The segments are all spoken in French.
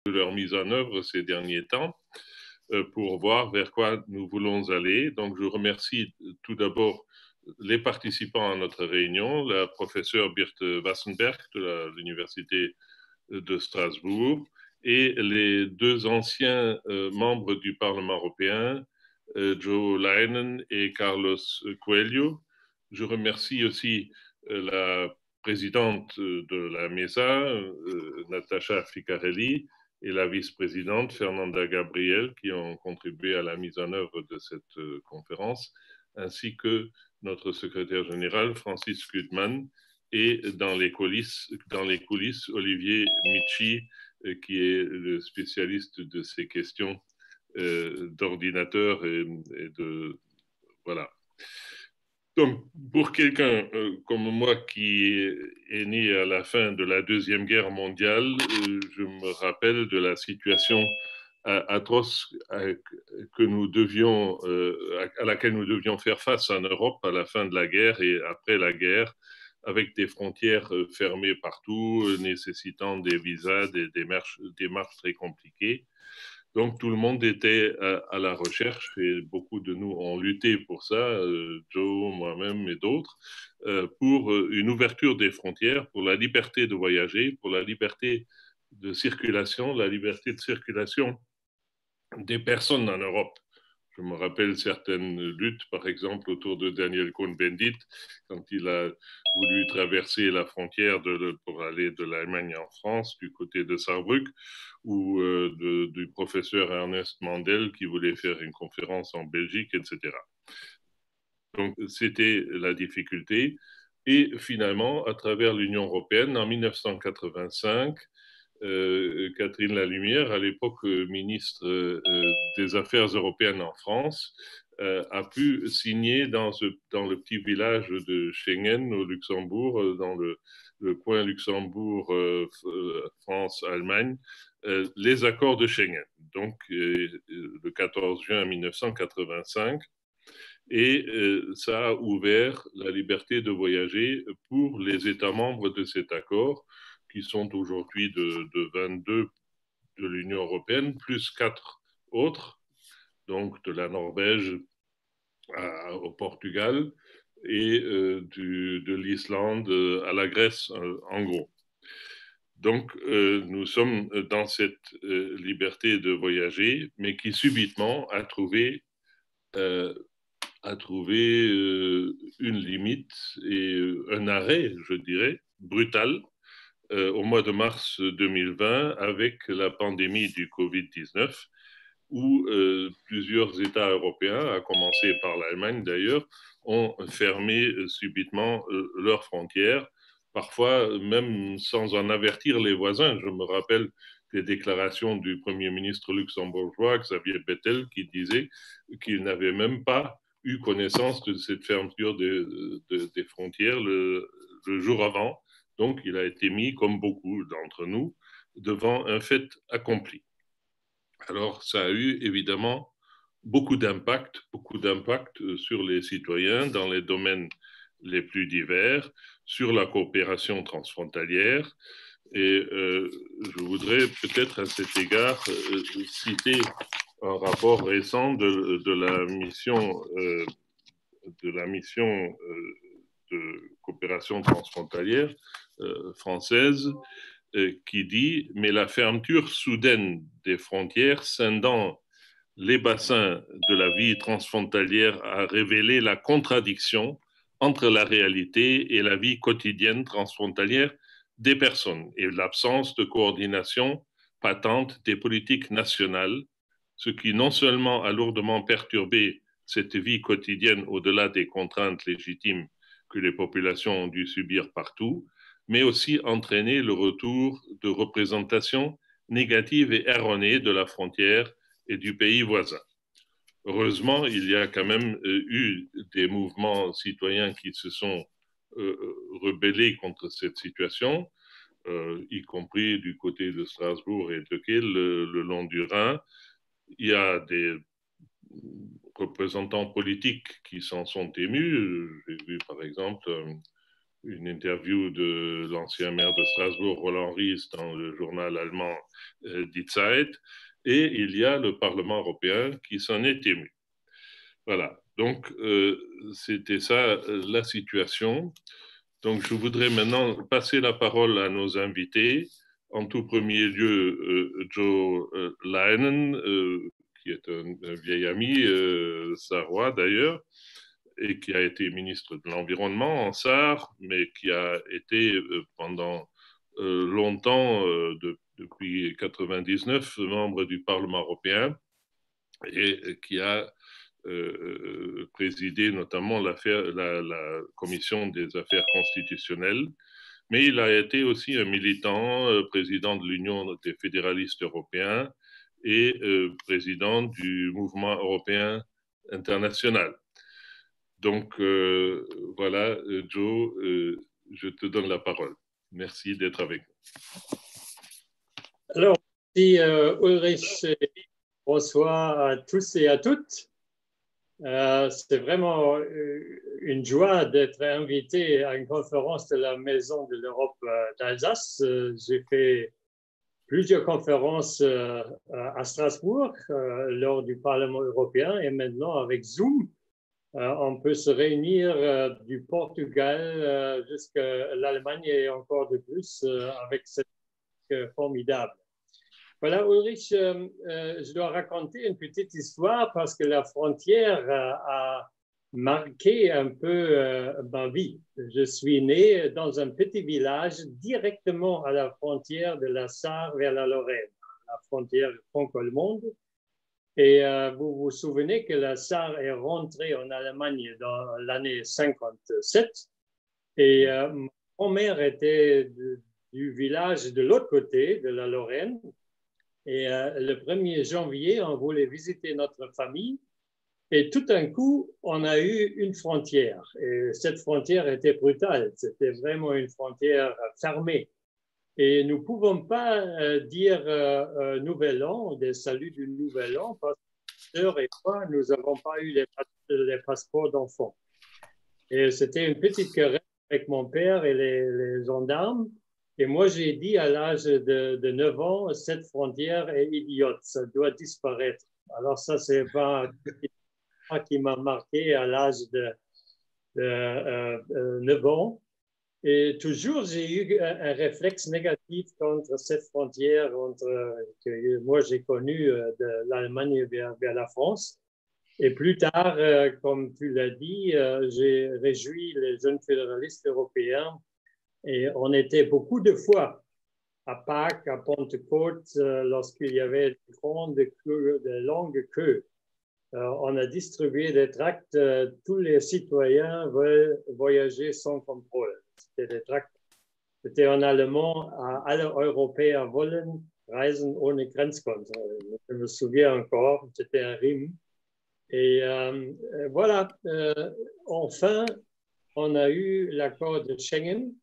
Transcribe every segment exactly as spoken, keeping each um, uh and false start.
de leur mise en œuvre ces derniers temps euh, pour voir vers quoi nous voulons aller. Donc, je remercie tout d'abord les participants à notre réunion, la professeure Birte Wassenberg de l'Université de Strasbourg et les deux anciens euh, membres du Parlement européen, euh, Joe Leinen et Carlos Coelho. Je remercie aussi euh, la présidente de la MESA, euh, Natacha Ficarelli, et la vice-présidente Fernanda Gabriel, qui ont contribué à la mise en œuvre de cette euh, conférence, ainsi que notre secrétaire général, Francis Gutmann, et dans les coulisses, dans les coulisses Olivier Michi, euh, qui est le spécialiste de ces questions euh, d'ordinateur et, et de... Voilà. Donc, pour quelqu'un euh, comme moi qui est né à la fin de la Deuxième Guerre mondiale, euh, je me rappelle de la situation euh, atroce euh, que nous devions, euh, à laquelle nous devions faire face en Europe à la fin de la guerre et après la guerre, avec des frontières euh, fermées partout, euh, nécessitant des visas, des démarches, des démarches très compliquées. Donc tout le monde était à, à, la recherche et beaucoup de nous ont lutté pour ça, euh, Joe, moi-même et d'autres, euh, pour une ouverture des frontières, pour la liberté de voyager, pour la liberté de circulation, la liberté de circulation des personnes en Europe. Je me rappelle certaines luttes, par exemple, autour de Daniel Cohn-Bendit, quand il a voulu traverser la frontière de, pour aller de l'Allemagne en France, du côté de Saarbrück, ou euh, de, du professeur Ernest Mandel qui voulait faire une conférence en Belgique, et cetera. Donc, c'était la difficulté. Et finalement, à travers l'Union européenne, en mille neuf cent quatre-vingt-cinq, euh, Catherine Lalumière, à l'époque ministre euh, des Affaires européennes en France, euh, a pu signer dans, ce, dans le petit village de Schengen au Luxembourg, dans le, le coin Luxembourg-France-Allemagne, euh, les accords de Schengen. Donc, euh, le quatorze juin mille neuf cent quatre-vingt-cinq, et euh, ça a ouvert la liberté de voyager pour les États membres de cet accord, qui sont aujourd'hui de, de vingt-deux de l'Union européenne, plus quatre autres, donc de la Norvège à, au Portugal et euh, du, de l'Islande à la Grèce, euh, en gros. Donc, euh, nous sommes dans cette euh, liberté de voyager, mais qui subitement a trouvé euh, a trouvé euh, une limite et euh, un arrêt, je dirais, brutal euh, au mois de mars deux mille vingt avec la pandémie du covid dix-neuf, où euh, plusieurs États européens, à commencer par l'Allemagne d'ailleurs, ont fermé euh, subitement euh, leurs frontières, parfois même sans en avertir les voisins. Je me rappelle des déclarations du Premier ministre luxembourgeois, Xavier Bettel, qui disait qu'il n'avait même pas eu connaissance de cette fermeture de, de, des frontières le, le jour avant. Donc, il a été mis, comme beaucoup d'entre nous, devant un fait accompli. Alors, ça a eu évidemment beaucoup d'impact, beaucoup d'impact sur les citoyens dans les domaines les plus divers, sur la coopération transfrontalière. Et euh, je voudrais peut-être à cet égard euh, citer un rapport récent de, de la mission, euh, de la mission euh, de coopération transfrontalière euh, française euh, qui dit « Mais la fermeture soudaine des frontières scindant les bassins de la vie transfrontalière a révélé la contradiction entre la réalité et la vie quotidienne transfrontalière des personnes et l'absence de coordination patente des politiques nationales, ce qui non seulement a lourdement perturbé cette vie quotidienne au-delà des contraintes légitimes que les populations ont dû subir partout, mais aussi entraîné le retour de représentations négatives et erronées de la frontière et du pays voisin. Heureusement, il y a quand même euh, eu des mouvements citoyens qui se sont euh, rebellés contre cette situation, euh, y compris du côté de Strasbourg et de Kiel, le, le long du Rhin. Il y a des représentants politiques qui s'en sont émus. J'ai vu par exemple une interview de l'ancien maire de Strasbourg, Roland Ries, dans le journal allemand euh, Die Zeit, et il y a le Parlement européen qui s'en est ému. Voilà, donc euh, c'était ça la situation. Donc je voudrais maintenant passer la parole à nos invités. En tout premier lieu, euh, Joe euh, Leinen, euh, qui est un, un vieil ami, euh, sarrois d'ailleurs, et qui a été ministre de l'Environnement en Sarre, mais qui a été euh, pendant euh, longtemps, euh, de, depuis quatre-vingt-dix-neuf, membre du Parlement européen et qui a euh, présidé notamment la, la commission des affaires constitutionnelles. Mais il a été aussi un militant, euh, président de l'Union des fédéralistes européens et euh, président du mouvement européen international. Donc euh, voilà, Joe, euh, je te donne la parole. Merci d'être avec nous. Alors, merci euh, Ulrich, bonsoir à tous et à toutes. Euh, c'est vraiment une joie d'être invité à une conférence de la Maison de l'Europe d'Alsace. J'ai fait plusieurs conférences à Strasbourg lors du Parlement européen et maintenant avec Zoom, on peut se réunir du Portugal jusqu'à l'Allemagne et encore de plus avec cette formidable. Voilà, Ulrich, euh, euh, je dois raconter une petite histoire parce que la frontière euh, a marqué un peu euh, ma vie. Je suis né dans un petit village directement à la frontière de la Sarre vers la Lorraine, la frontière franco-allemande. Et euh, vous vous souvenez que la Sarre est rentrée en Allemagne dans l'année cinquante-sept. Et euh, ma grand-mère était de, du village de l'autre côté de la Lorraine. Et euh, le premier janvier, on voulait visiter notre famille. Et tout d'un coup, on a eu une frontière. Et cette frontière était brutale. C'était vraiment une frontière fermée. Et nous ne pouvons pas euh, dire euh, euh, Nouvel An, des saluts du Nouvel An, parce que sœur et moi, nous n'avons pas eu les, les passeports d'enfants. Et c'était une petite querelle avec mon père et les, les gendarmes. Et moi, j'ai dit à l'âge de, de neuf ans, cette frontière est idiote, ça doit disparaître. Alors ça, c'est pas qui m'a marqué à l'âge de, de euh, euh, neuf ans. Et toujours, j'ai eu un, un réflexe négatif contre cette frontière entre, que moi, j'ai connu de l'Allemagne vers, vers la France. Et plus tard, euh, comme tu l'as dit, euh, j'ai réjoui les jeunes fédéralistes européens. Et on était beaucoup de fois à Pâques, à Pentecôte, euh, lorsqu'il y avait de grandes queues, de longues queues. Euh, on a distribué des tracts. Euh, tous les citoyens veulent voyager sans contrôle. C'était des tracts. C'était en allemand, alle Europäer wollen reisen ohne Grenzkontrolle. Je me souviens encore, c'était un rime. Et euh, voilà, euh, enfin, on a eu l'accord de Schengen.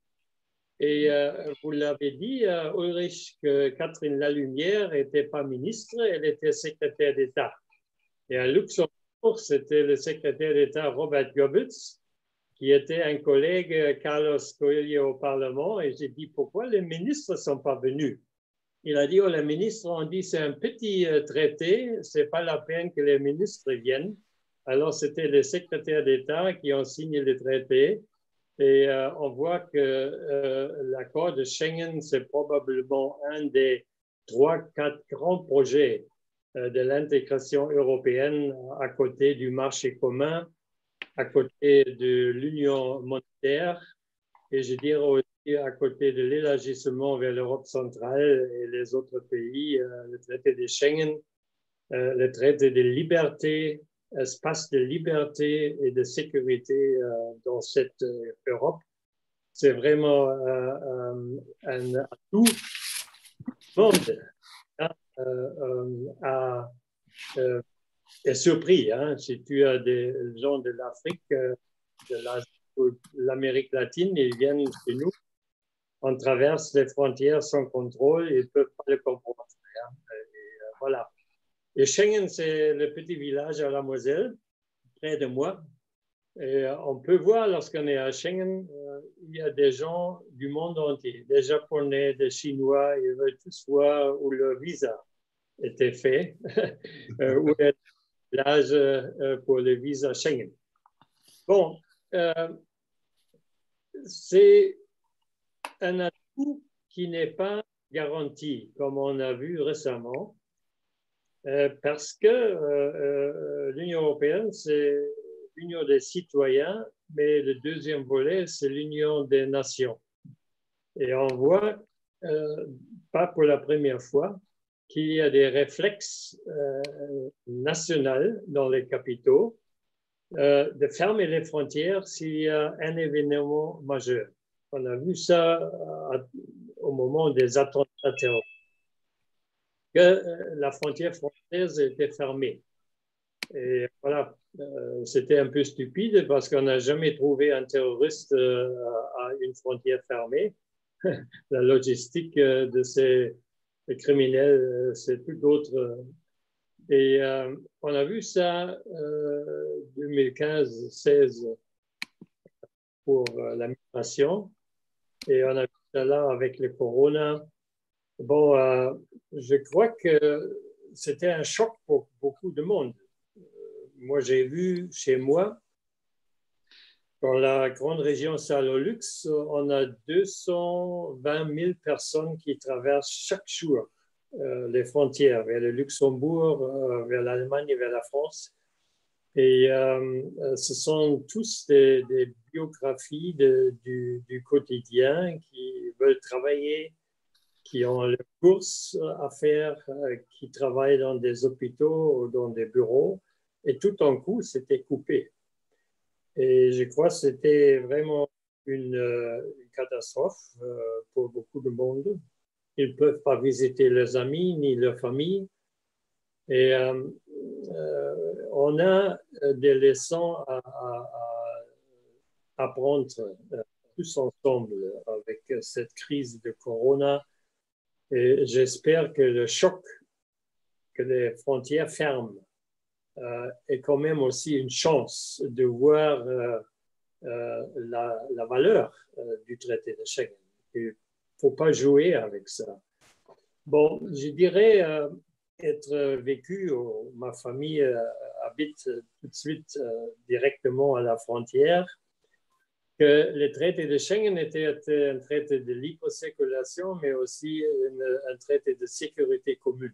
Et euh, vous l'avez dit, euh, Ulrich, que Catherine Lalumière n'était pas ministre, elle était secrétaire d'État. Et à Luxembourg, c'était le secrétaire d'État Robert Goebbels, qui était un collègue Carlos Coelho au Parlement. Et j'ai dit, pourquoi les ministres ne sont pas venus? Il a dit, oh, les ministres ont dit, c'est un petit traité, ce n'est pas la peine que les ministres viennent. Alors, c'était les secrétaires d'État qui ont signé le traité. Et euh, on voit que euh, l'accord de Schengen, c'est probablement un des trois, quatre grands projets euh, de l'intégration européenne à côté du marché commun, à côté de l'union monétaire et je dirais aussi à côté de l'élargissement vers l'Europe centrale et les autres pays, euh, le traité de Schengen, euh, le traité de liberté, espace de liberté et de sécurité euh, dans cette euh, Europe. C'est vraiment euh, un atout. Le monde hein, euh, a, euh, est surpris. Hein, si tu as des gens de l'Afrique, euh, de l'Amérique latine, ils viennent chez nous, on traverse les frontières sans contrôle, ils ne peuvent pas le comprendre. Hein, et, euh, voilà. Et Schengen, c'est le petit village à la Moselle, près de moi. Et on peut voir lorsqu'on est à Schengen, euh, il y a des gens du monde entier, des Japonais, des Chinois, ils veulent tous voir où le visa était fait, où est l'âge pour le visa Schengen. Bon, euh, c'est un atout qui n'est pas garanti, comme on a vu récemment, euh, parce que euh, euh, l'Union européenne, c'est l'union des citoyens, mais le deuxième volet, c'est l'union des nations. Et on voit, euh, pas pour la première fois, qu'il y a des réflexes euh, nationaux dans les capitaux euh, de fermer les frontières s'il y a un événement majeur. On a vu ça à, au moment des attentats terroristes, que euh, la frontière française était fermée. Et voilà, euh, c'était un peu stupide parce qu'on n'a jamais trouvé un terroriste euh, à une frontière fermée. La logistique euh, de ces criminels, euh, c'est tout autre. Et euh, on a vu ça euh, deux mille quinze seize pour euh, la migration et on a vu ça là avec le corona. Bon, euh, je crois que c'était un choc pour beaucoup de monde. Moi, j'ai vu chez moi, dans la grande région Salolux, on a deux cent vingt mille personnes qui traversent chaque jour euh, les frontières vers le Luxembourg, euh, vers l'Allemagne et vers la France. Et euh, ce sont tous des, des biographies de, du, du quotidien qui veulent travailler, qui ont leurs courses à faire, euh, qui travaillent dans des hôpitaux ou dans des bureaux. Et tout en coup, c'était coupé. Et je crois que c'était vraiment une, une catastrophe euh, pour beaucoup de monde. Ils ne peuvent pas visiter leurs amis ni leur famille. Et euh, euh, on a des leçons à, à, à apprendre euh, tous ensemble avec cette crise de Corona. Et j'espère que le choc que les frontières ferment euh, est quand même aussi une chance de voir euh, euh, la, la valeur euh, du traité de Schengen. Il ne faut pas jouer avec ça. Bon, je dirais euh, être vécu, oh, ma famille euh, habite tout de suite euh, directement à la frontière, que le traité de Schengen était un traité de libre circulation, mais aussi une, un traité de sécurité commune.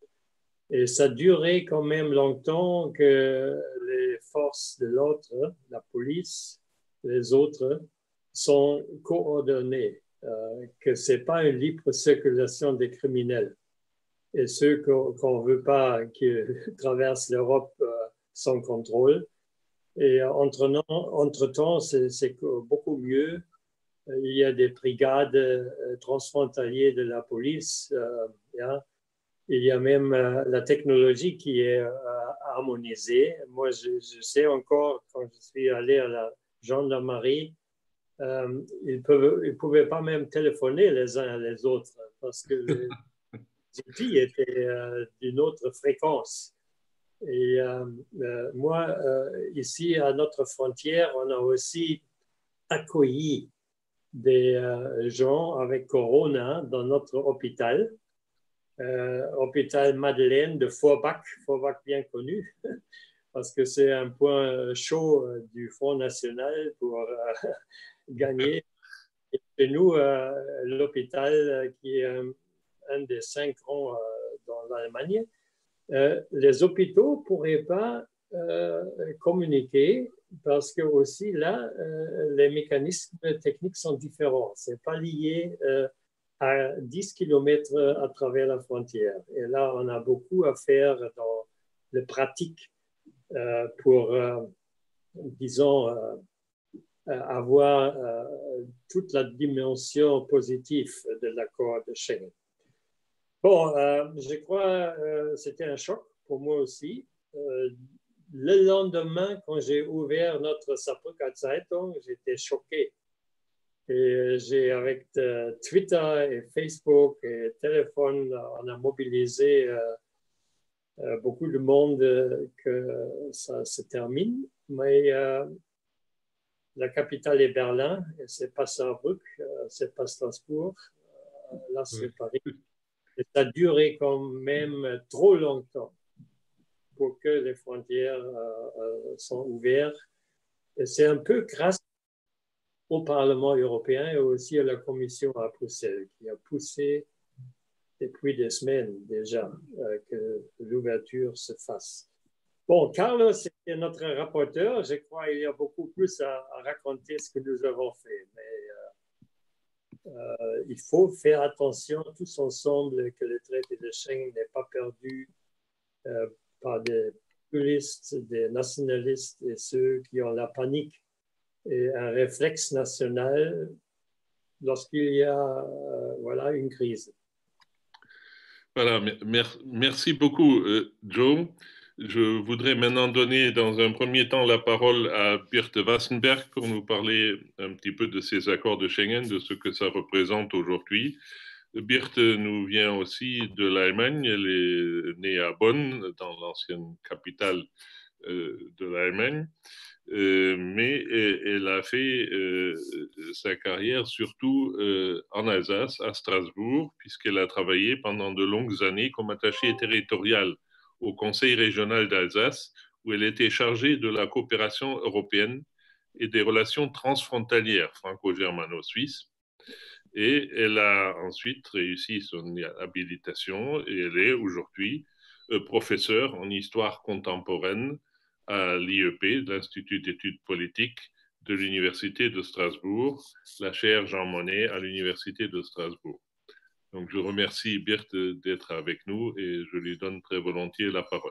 Et ça durait quand même longtemps que les forces de l'autre, la police, les autres, sont coordonnées, euh, que ce n'est pas une libre circulation des criminels. Et ceux qu'on ne veut pas qui traversent l'Europe euh, sans contrôle. Et entre-temps, c'est beaucoup mieux. Il y a des brigades euh, transfrontalières de la police. Euh, yeah. Il y a même euh, la technologie qui est euh, harmonisée. Moi, je, je, sais encore, quand je suis allé à la gendarmerie, euh, ils ne pouvaient pas même téléphoner les uns les autres parce que les outils étaient euh, d'une autre fréquence. Et euh, euh, moi, euh, ici, à notre frontière, on a aussi accueilli des euh, gens avec Corona dans notre hôpital. Euh, hôpital Madeleine de Forbach, Forbach bien connu, parce que c'est un point chaud du Front National pour euh, gagner. Et chez nous, euh, l'hôpital qui est un, un des cinq grands euh, dans l'Allemagne, euh, les hôpitaux ne pourraient pas euh, communiquer parce que aussi là, euh, les mécanismes techniques sont différents. Ce n'est pas lié euh, à dix kilomètres à travers la frontière. Et là, on a beaucoup à faire dans le pratique euh, pour, euh, disons, euh, avoir euh, toute la dimension positive de l'accord de Schengen. Bon, euh, je crois que euh, c'était un choc pour moi aussi. Euh, le lendemain, quand j'ai ouvert notre Saarbrücker Zeitung, j'étais choqué. Et j'ai, avec euh, Twitter et Facebook et téléphone, on a mobilisé euh, euh, beaucoup de monde euh, que ça se termine. Mais euh, la capitale est Berlin, et c'est pas Saarbrück, euh, c'est pas Strasbourg, euh, là c'est Paris. Et ça a duré quand même trop longtemps pour que les frontières euh, euh, sont ouvertes. Et c'est un peu grâce au Parlement européen et aussi à la Commission à Bruxelles, qui a poussé depuis des semaines déjà euh, que l'ouverture se fasse. Bon, Carlos est notre rapporteur. Je crois qu'il y a beaucoup plus à, à raconter ce que nous avons fait. Mais euh, euh, il faut faire attention tous ensemble que le traité de Schengen n'est pas perdu euh, par des populistes, des nationalistes et ceux qui ont la panique et un réflexe national lorsqu'il y a euh, voilà, une crise. Voilà, mer- merci beaucoup, euh, Joe. Je voudrais maintenant donner dans un premier temps la parole à Birte Wassenberg pour nous parler un petit peu de ces accords de Schengen, de ce que ça représente aujourd'hui. Birte nous vient aussi de l'Allemagne. Elle est née à Bonn, dans l'ancienne capitale euh, de l'Allemagne. Euh, mais elle a fait euh, sa carrière surtout euh, en Alsace, à Strasbourg, puisqu'elle a travaillé pendant de longues années comme attachée territoriale au Conseil régional d'Alsace, où elle était chargée de la coopération européenne et des relations transfrontalières franco-germano-suisses. Et elle a ensuite réussi son habilitation et elle est aujourd'hui euh, professeure en histoire contemporaine à l'I E P, l'Institut d'études politiques de l'Université de Strasbourg, la chaire Jean Monnet à l'Université de Strasbourg. Donc, je remercie Birte d'être avec nous et je lui donne très volontiers la parole.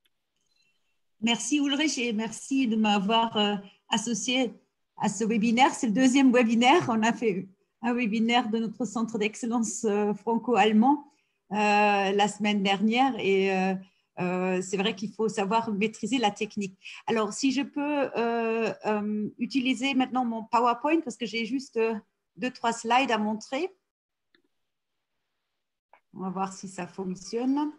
Merci Ulrich et merci de m'avoir euh, associé à ce webinaire. C'est le deuxième webinaire. On a fait un webinaire de notre centre d'excellence euh, franco-allemand euh, la semaine dernière et euh, euh, c'est vrai qu'il faut savoir maîtriser la technique. Alors, si je peux euh, euh, utiliser maintenant mon PowerPoint parce que j'ai juste euh, deux, trois slides à montrer. On va voir si ça fonctionne.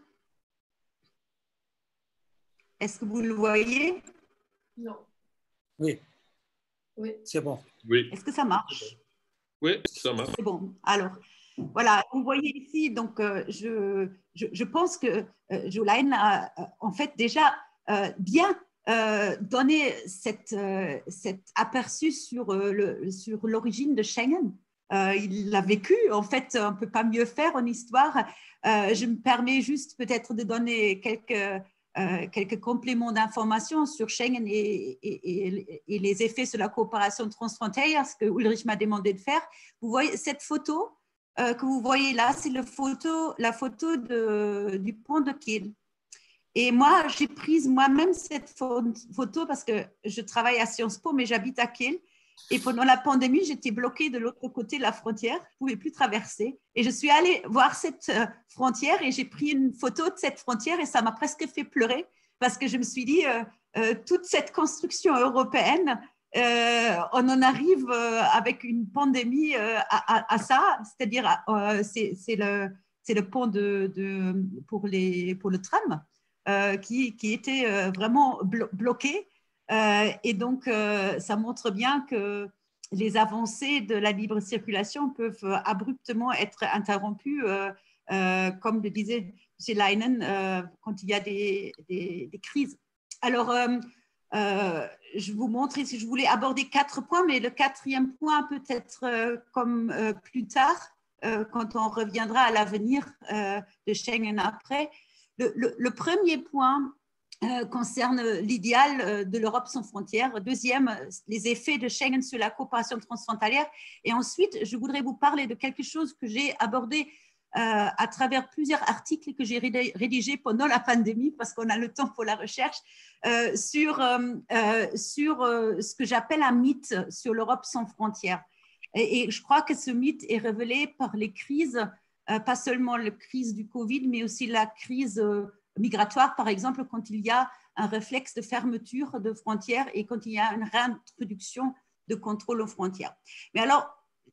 Est-ce que vous le voyez? Non. Oui. Oui. C'est bon. Oui. Est-ce que ça marche? Oui, ça marche. C'est bon. Alors, voilà, vous voyez ici, donc euh, je, je, je pense que euh, Jolaine a euh, en fait déjà euh, bien euh, donné cette, euh, cet aperçu sur, euh, le, sur l'origine de Schengen. Euh, il l'a vécu, en fait, on ne peut pas mieux faire en histoire. Euh, je me permets juste peut-être de donner quelques, euh, quelques compléments d'information sur Schengen et, et, et, et les effets sur la coopération transfrontalière, ce que Ulrich m'a demandé de faire. Vous voyez cette photo euh, que vous voyez là, c'est la photo, la photo de, du pont de Kiel. Et moi, j'ai prise moi-même cette photo parce que je travaille à Sciences Po, mais j'habite à Kiel. Et pendant la pandémie, j'étais bloquée de l'autre côté de la frontière. Je ne pouvais plus traverser. Et je suis allée voir cette frontière et j'ai pris une photo de cette frontière et ça m'a presque fait pleurer parce que je me suis dit, euh, euh, toute cette construction européenne, euh, on en arrive euh, avec une pandémie euh, à, à, à ça. C'est-à-dire, euh, c'est, c'est, le, c'est le pont de, de, pour, les, pour le tram euh, qui, qui était euh, vraiment blo- bloqué. Euh, et donc, euh, ça montre bien que les avancées de la libre circulation peuvent euh, abruptement être interrompues, euh, euh, comme le disait M. Leinen, euh, quand il y a des, des, des crises. Alors, euh, euh, je vous montre ici, je voulais aborder quatre points, mais le quatrième point peut-être euh, comme euh, plus tard, euh, quand on reviendra à l'avenir euh, de Schengen après. Le, le, le premier point, Euh, concerne l'idéal euh, de l'Europe sans frontières. Deuxième, les effets de Schengen sur la coopération transfrontalière. Et ensuite, je voudrais vous parler de quelque chose que j'ai abordé euh, à travers plusieurs articles que j'ai rédigés pendant la pandémie, parce qu'on a le temps pour la recherche, euh, sur, euh, euh, sur euh, ce que j'appelle un mythe sur l'Europe sans frontières. Et, et je crois que ce mythe est révélé par les crises, euh, pas seulement la crise du Covid, mais aussi la crise euh, migratoire, par exemple, quand il y a un réflexe de fermeture de frontières et quand il y a une réintroduction de contrôle aux frontières. Mais alors,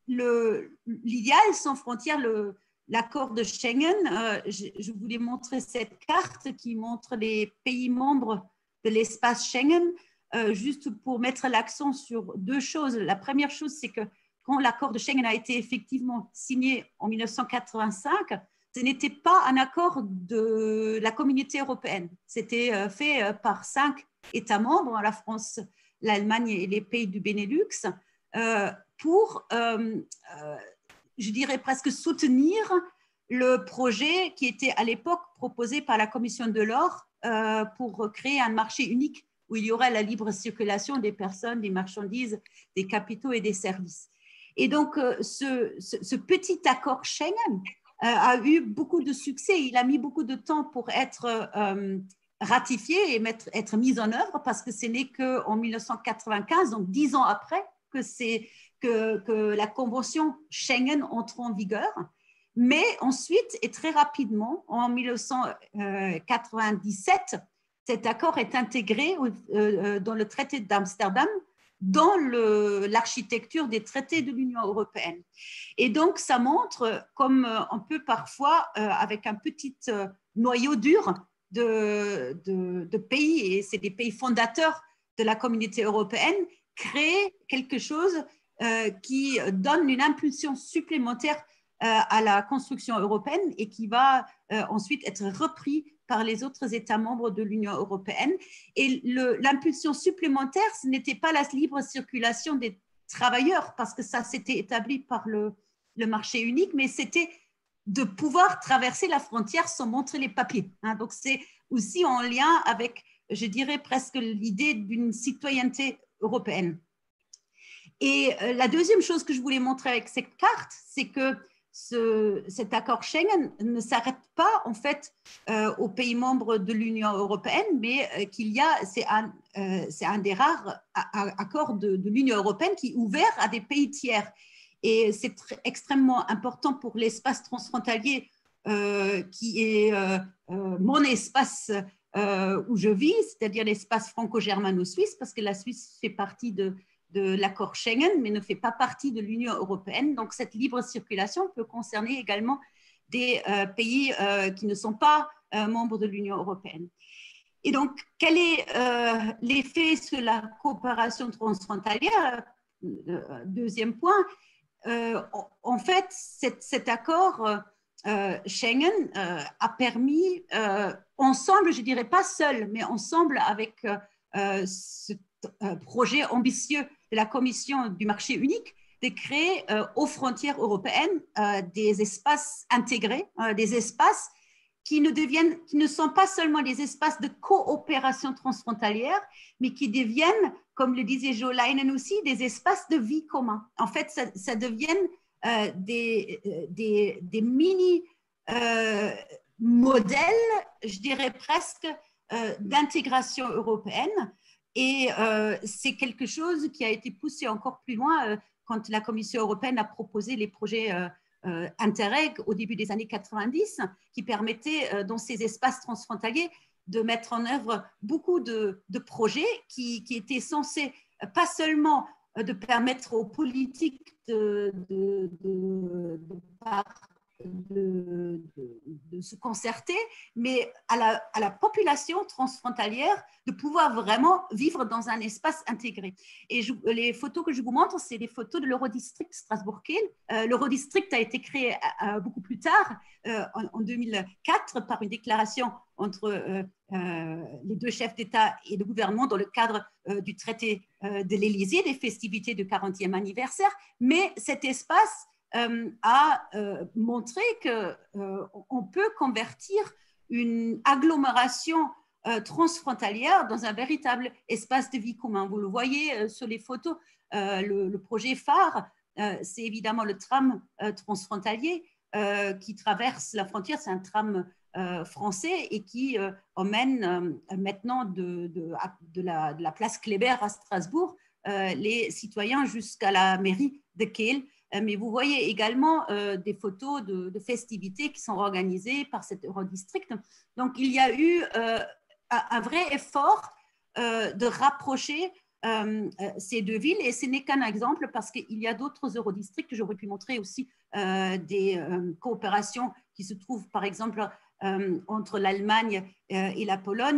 l'idéal sans frontières, le, l'accord de Schengen, euh, je, je voulais montrer cette carte qui montre les pays membres de l'espace Schengen. euh, juste pour mettre l'accent sur deux choses. La première chose, c'est que quand l'accord de Schengen a été effectivement signé en mille neuf cent quatre-vingt-cinq, ce n'était pas un accord de la communauté européenne. C'était fait par cinq États membres, la France, l'Allemagne et les pays du Benelux, euh, pour, euh, euh, je dirais presque soutenir le projet qui était à l'époque proposé par la Commission Delors euh, pour créer un marché unique où il y aurait la libre circulation des personnes, des marchandises, des capitaux et des services. Et donc, ce, ce, ce petit accord Schengen a eu beaucoup de succès. Il a mis beaucoup de temps pour être euh, ratifié et mettre, être mis en œuvre parce que ce n'est qu'en mille neuf cent quatre-vingt-quinze, donc dix ans après, que, que, que la convention Schengen entre en vigueur. Mais ensuite, et très rapidement, en mille neuf cent quatre-vingt-dix-sept, cet accord est intégré euh, dans le traité d'Amsterdam, dans l'architecture des traités de l'Union européenne. Et donc, ça montre, comme on peut parfois, euh, avec un petit euh, noyau dur de, de, de pays, et c'est des pays fondateurs de la communauté européenne, créer quelque chose euh, qui donne une impulsion supplémentaire euh, à la construction européenne et qui va euh, ensuite être repris par les autres États membres de l'Union européenne. Et l'impulsion supplémentaire, ce n'était pas la libre circulation des travailleurs, parce que ça s'était établi par le, le marché unique, mais c'était de pouvoir traverser la frontière sans montrer les papiers. Hein. Donc, c'est aussi en lien avec, je dirais, presque l'idée d'une citoyenneté européenne. Et la deuxième chose que je voulais montrer avec cette carte, c'est que Ce, cet accord Schengen ne s'arrête pas en fait euh, aux pays membres de l'Union européenne, mais euh, qu'il y a, c'est un, euh, c'est un des rares accords de, de l'Union européenne qui est ouvert à des pays tiers. Et c'est extrêmement important pour l'espace transfrontalier euh, qui est euh, euh, mon espace euh, où je vis, c'est-à-dire l'espace franco-germano-suisse, parce que la Suisse fait partie de de l'accord Schengen, mais ne fait pas partie de l'Union européenne. Donc, cette libre circulation peut concerner également des euh, pays euh, qui ne sont pas euh, membres de l'Union européenne. Et donc, quel est euh, l'effet sur la coopération transfrontalière? euh, Deuxième point, euh, en fait, cet, cet accord euh, Schengen euh, a permis, euh, ensemble, je ne dirais pas seul, mais ensemble avec euh, ce projet ambitieux de la Commission du marché unique, de créer euh, aux frontières européennes euh, des espaces intégrés, euh, des espaces qui ne, deviennent, qui ne sont pas seulement des espaces de coopération transfrontalière, mais qui deviennent, comme le disait Jo Leinen aussi, des espaces de vie commun. En fait, ça, ça deviennent euh, des, des, des mini euh, modèles, je dirais presque, euh, d'intégration européenne. Et euh, c'est quelque chose qui a été poussé encore plus loin euh, quand la Commission européenne a proposé les projets euh, euh, Interreg au début des années quatre-vingt-dix, qui permettaient euh, dans ces espaces transfrontaliers de mettre en œuvre beaucoup de, de projets qui, qui étaient censés euh, pas seulement euh, de permettre aux politiques de, de, de, de, de, de, de se concerter, mais à la, à la population transfrontalière de pouvoir vraiment vivre dans un espace intégré. Et je, les photos que je vous montre, c'est des photos de l'Eurodistrict Strasbourg-Kiel. Euh, L'Eurodistrict a été créé euh, beaucoup plus tard, euh, en, en deux mille quatre, par une déclaration entre euh, euh, les deux chefs d'État et de gouvernement dans le cadre euh, du traité euh, de l'Élysée, des festivités du quarantième anniversaire. Mais cet espace euh, a euh, montré qu'on euh, peut convertir une agglomération Euh, transfrontalière dans un véritable espace de vie commun. Vous le voyez euh, sur les photos, euh, le, le projet phare, euh, c'est évidemment le tram euh, transfrontalier euh, qui traverse la frontière. C'est un tram euh, français et qui euh, emmène euh, maintenant de, de, de, la, de la place Kléber à Strasbourg euh, les citoyens jusqu'à la mairie de Kiel. Euh, mais vous voyez également euh, des photos de, de festivités qui sont organisées par cet Eurodistrict. Donc, il y a eu euh, un vrai effort euh, de rapprocher euh, ces deux villes, et ce n'est qu'un exemple parce qu'il y a d'autres eurodistricts. J'aurais pu montrer aussi euh, des euh, coopérations qui se trouvent par exemple euh, entre l'Allemagne euh, et la Pologne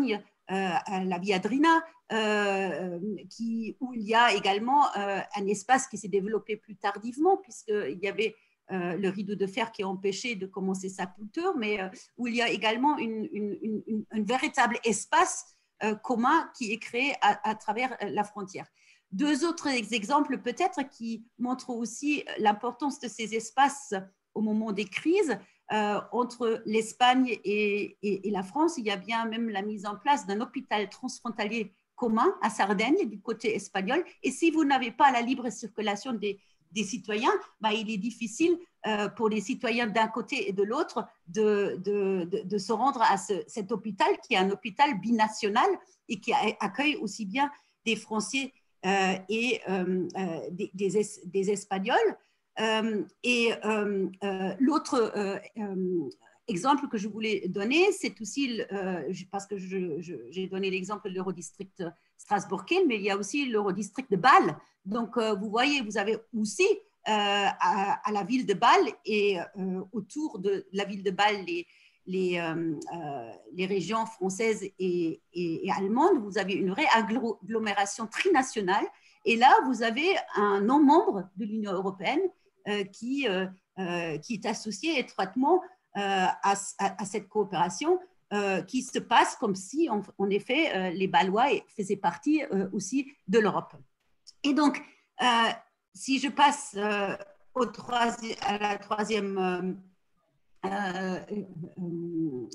à la Viadrina, euh, qui, où il y a également euh, un espace qui s'est développé plus tardivement, puisqu'il y avait euh, le rideau de fer qui empêchait de commencer sa culture, mais euh, où il y a également une, une, une, un véritable espace euh, commun qui est créé à, à travers la frontière. Deux autres exemples peut-être qui montrent aussi l'importance de ces espaces au moment des crises. Euh, entre l'Espagne et, et, et la France, il y a bien même la mise en place d'un hôpital transfrontalier commun à Sardaigne du côté espagnol. Et si vous n'avez pas la libre circulation des, des citoyens, bah, il est difficile euh, pour les citoyens d'un côté et de l'autre de, de, de, de se rendre à ce, cet hôpital qui est un hôpital binational et qui accueille aussi bien des Français euh, et euh, euh, des, des, des Espagnols. Euh, et euh, euh, l'autre euh, euh, exemple que je voulais donner, c'est aussi, euh, parce que je, je, j'ai donné l'exemple de l'Eurodistrict Strasbourg-Kiel, mais il y a aussi l'Eurodistrict de Bâle. Donc, euh, vous voyez, vous avez aussi euh, à, à la ville de Bâle et euh, autour de la ville de Bâle, les, les, euh, euh, les régions françaises et, et, et allemandes, vous avez une vraie agglomération trinationale. Et là, vous avez un non-membre de l'Union européenne euh, qui, euh, euh, qui est associé étroitement euh, à, à, à cette coopération euh, qui se passe comme si, en, en effet, euh, les Bâlois faisaient partie euh, aussi de l'Europe. Et donc, euh, si je passe euh, au troisi- à la troisième euh, euh, euh,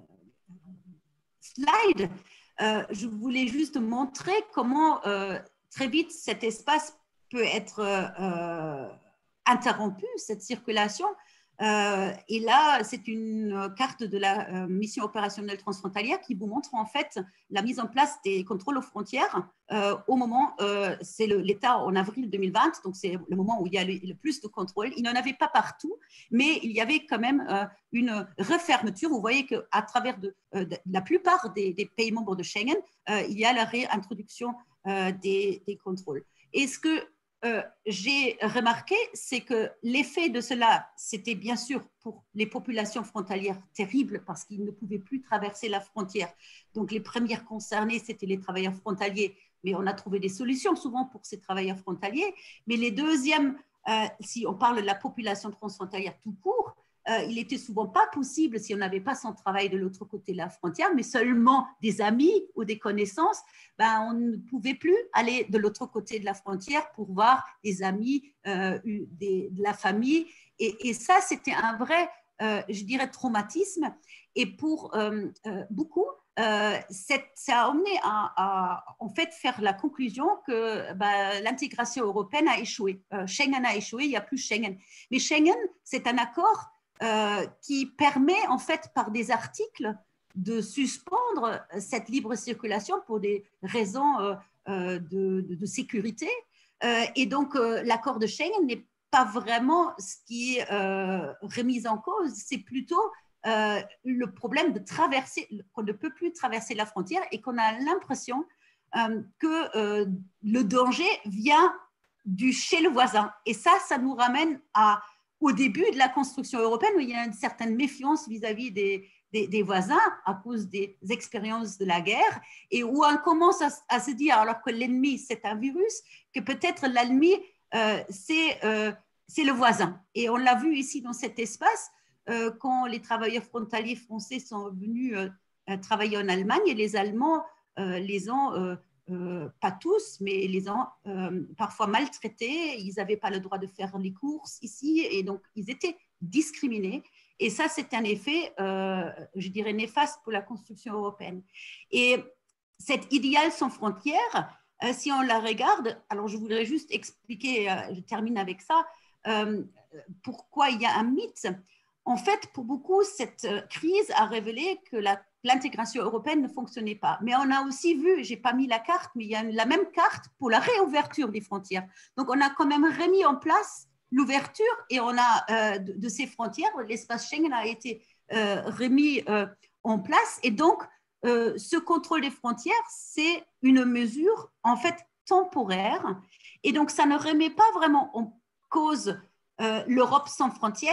slide, euh, je voulais juste montrer comment euh, très vite cet espace peut être euh, interrompu, cette circulation. Euh, et là, c'est une carte de la euh, mission opérationnelle transfrontalière qui vous montre en fait la mise en place des contrôles aux frontières euh, au moment, euh, c'est l'État en avril deux mille vingt, donc c'est le moment où il y a le, le plus de contrôles. Il n'y en avait pas partout, mais il y avait quand même euh, une refermeture. Vous voyez qu'à travers de, euh, de la plupart des, des pays membres de Schengen, euh, il y a la réintroduction euh, des, des contrôles. Et ce que Euh, j'ai remarqué, c'est que l'effet de cela, c'était bien sûr pour les populations frontalières terrible parce qu'ils ne pouvaient plus traverser la frontière. Donc les premières concernées, c'était les travailleurs frontaliers, mais on a trouvé des solutions souvent pour ces travailleurs frontaliers. Mais les deuxièmes, euh, si on parle de la population transfrontalière tout court, Euh, il était souvent pas possible, si on n'avait pas son travail de l'autre côté de la frontière, mais seulement des amis ou des connaissances, ben, on ne pouvait plus aller de l'autre côté de la frontière pour voir des amis, euh, des, de la famille. Et, et ça, c'était un vrai, euh, je dirais, traumatisme. Et pour euh, euh, beaucoup, euh, ça a amené à, à en fait faire la conclusion que ben, l'intégration européenne a échoué. Euh, Schengen a échoué, il n'y a plus Schengen. Mais Schengen, c'est un accord Euh, qui permet en fait par des articles de suspendre cette libre circulation pour des raisons euh, euh, de, de, de sécurité. Euh, et donc euh, l'accord de Schengen n'est pas vraiment ce qui est euh, remis en cause, c'est plutôt euh, le problème de traverser, qu'on ne peut plus traverser la frontière et qu'on a l'impression euh, que euh, le danger vient du chez le voisin. Et ça, ça nous ramène à au début de la construction européenne, où il y a une certaine méfiance vis-à-vis des, des, des voisins à cause des expériences de la guerre, et où on commence à, à se dire, alors que l'ennemi, c'est un virus, que peut-être l'ennemi, euh, c'est euh, le voisin. Et on l'a vu ici dans cet espace, euh, quand les travailleurs frontaliers français sont venus euh, travailler en Allemagne, et les Allemands euh, les ont... Euh, Euh, pas tous, mais les ont euh, parfois maltraités. Ils n'avaient pas le droit de faire les courses ici, et donc ils étaient discriminés. Et ça, c'est un effet, euh, je dirais, néfaste pour la construction européenne. Et cet idéal sans frontières, euh, si on la regarde, alors je voudrais juste expliquer, euh, je termine avec ça, euh, pourquoi il y a un mythe. En fait, pour beaucoup, cette crise a révélé que la l'intégration européenne ne fonctionnait pas. Mais on a aussi vu, je n'ai pas mis la carte, mais il y a la même carte pour la réouverture des frontières. Donc, on a quand même remis en place l'ouverture et on a euh, de, de ces frontières, l'espace Schengen a été euh, remis euh, en place. Et donc, euh, ce contrôle des frontières, c'est une mesure en fait temporaire. Et donc, ça ne remet pas vraiment en cause euh, l'Europe sans frontières,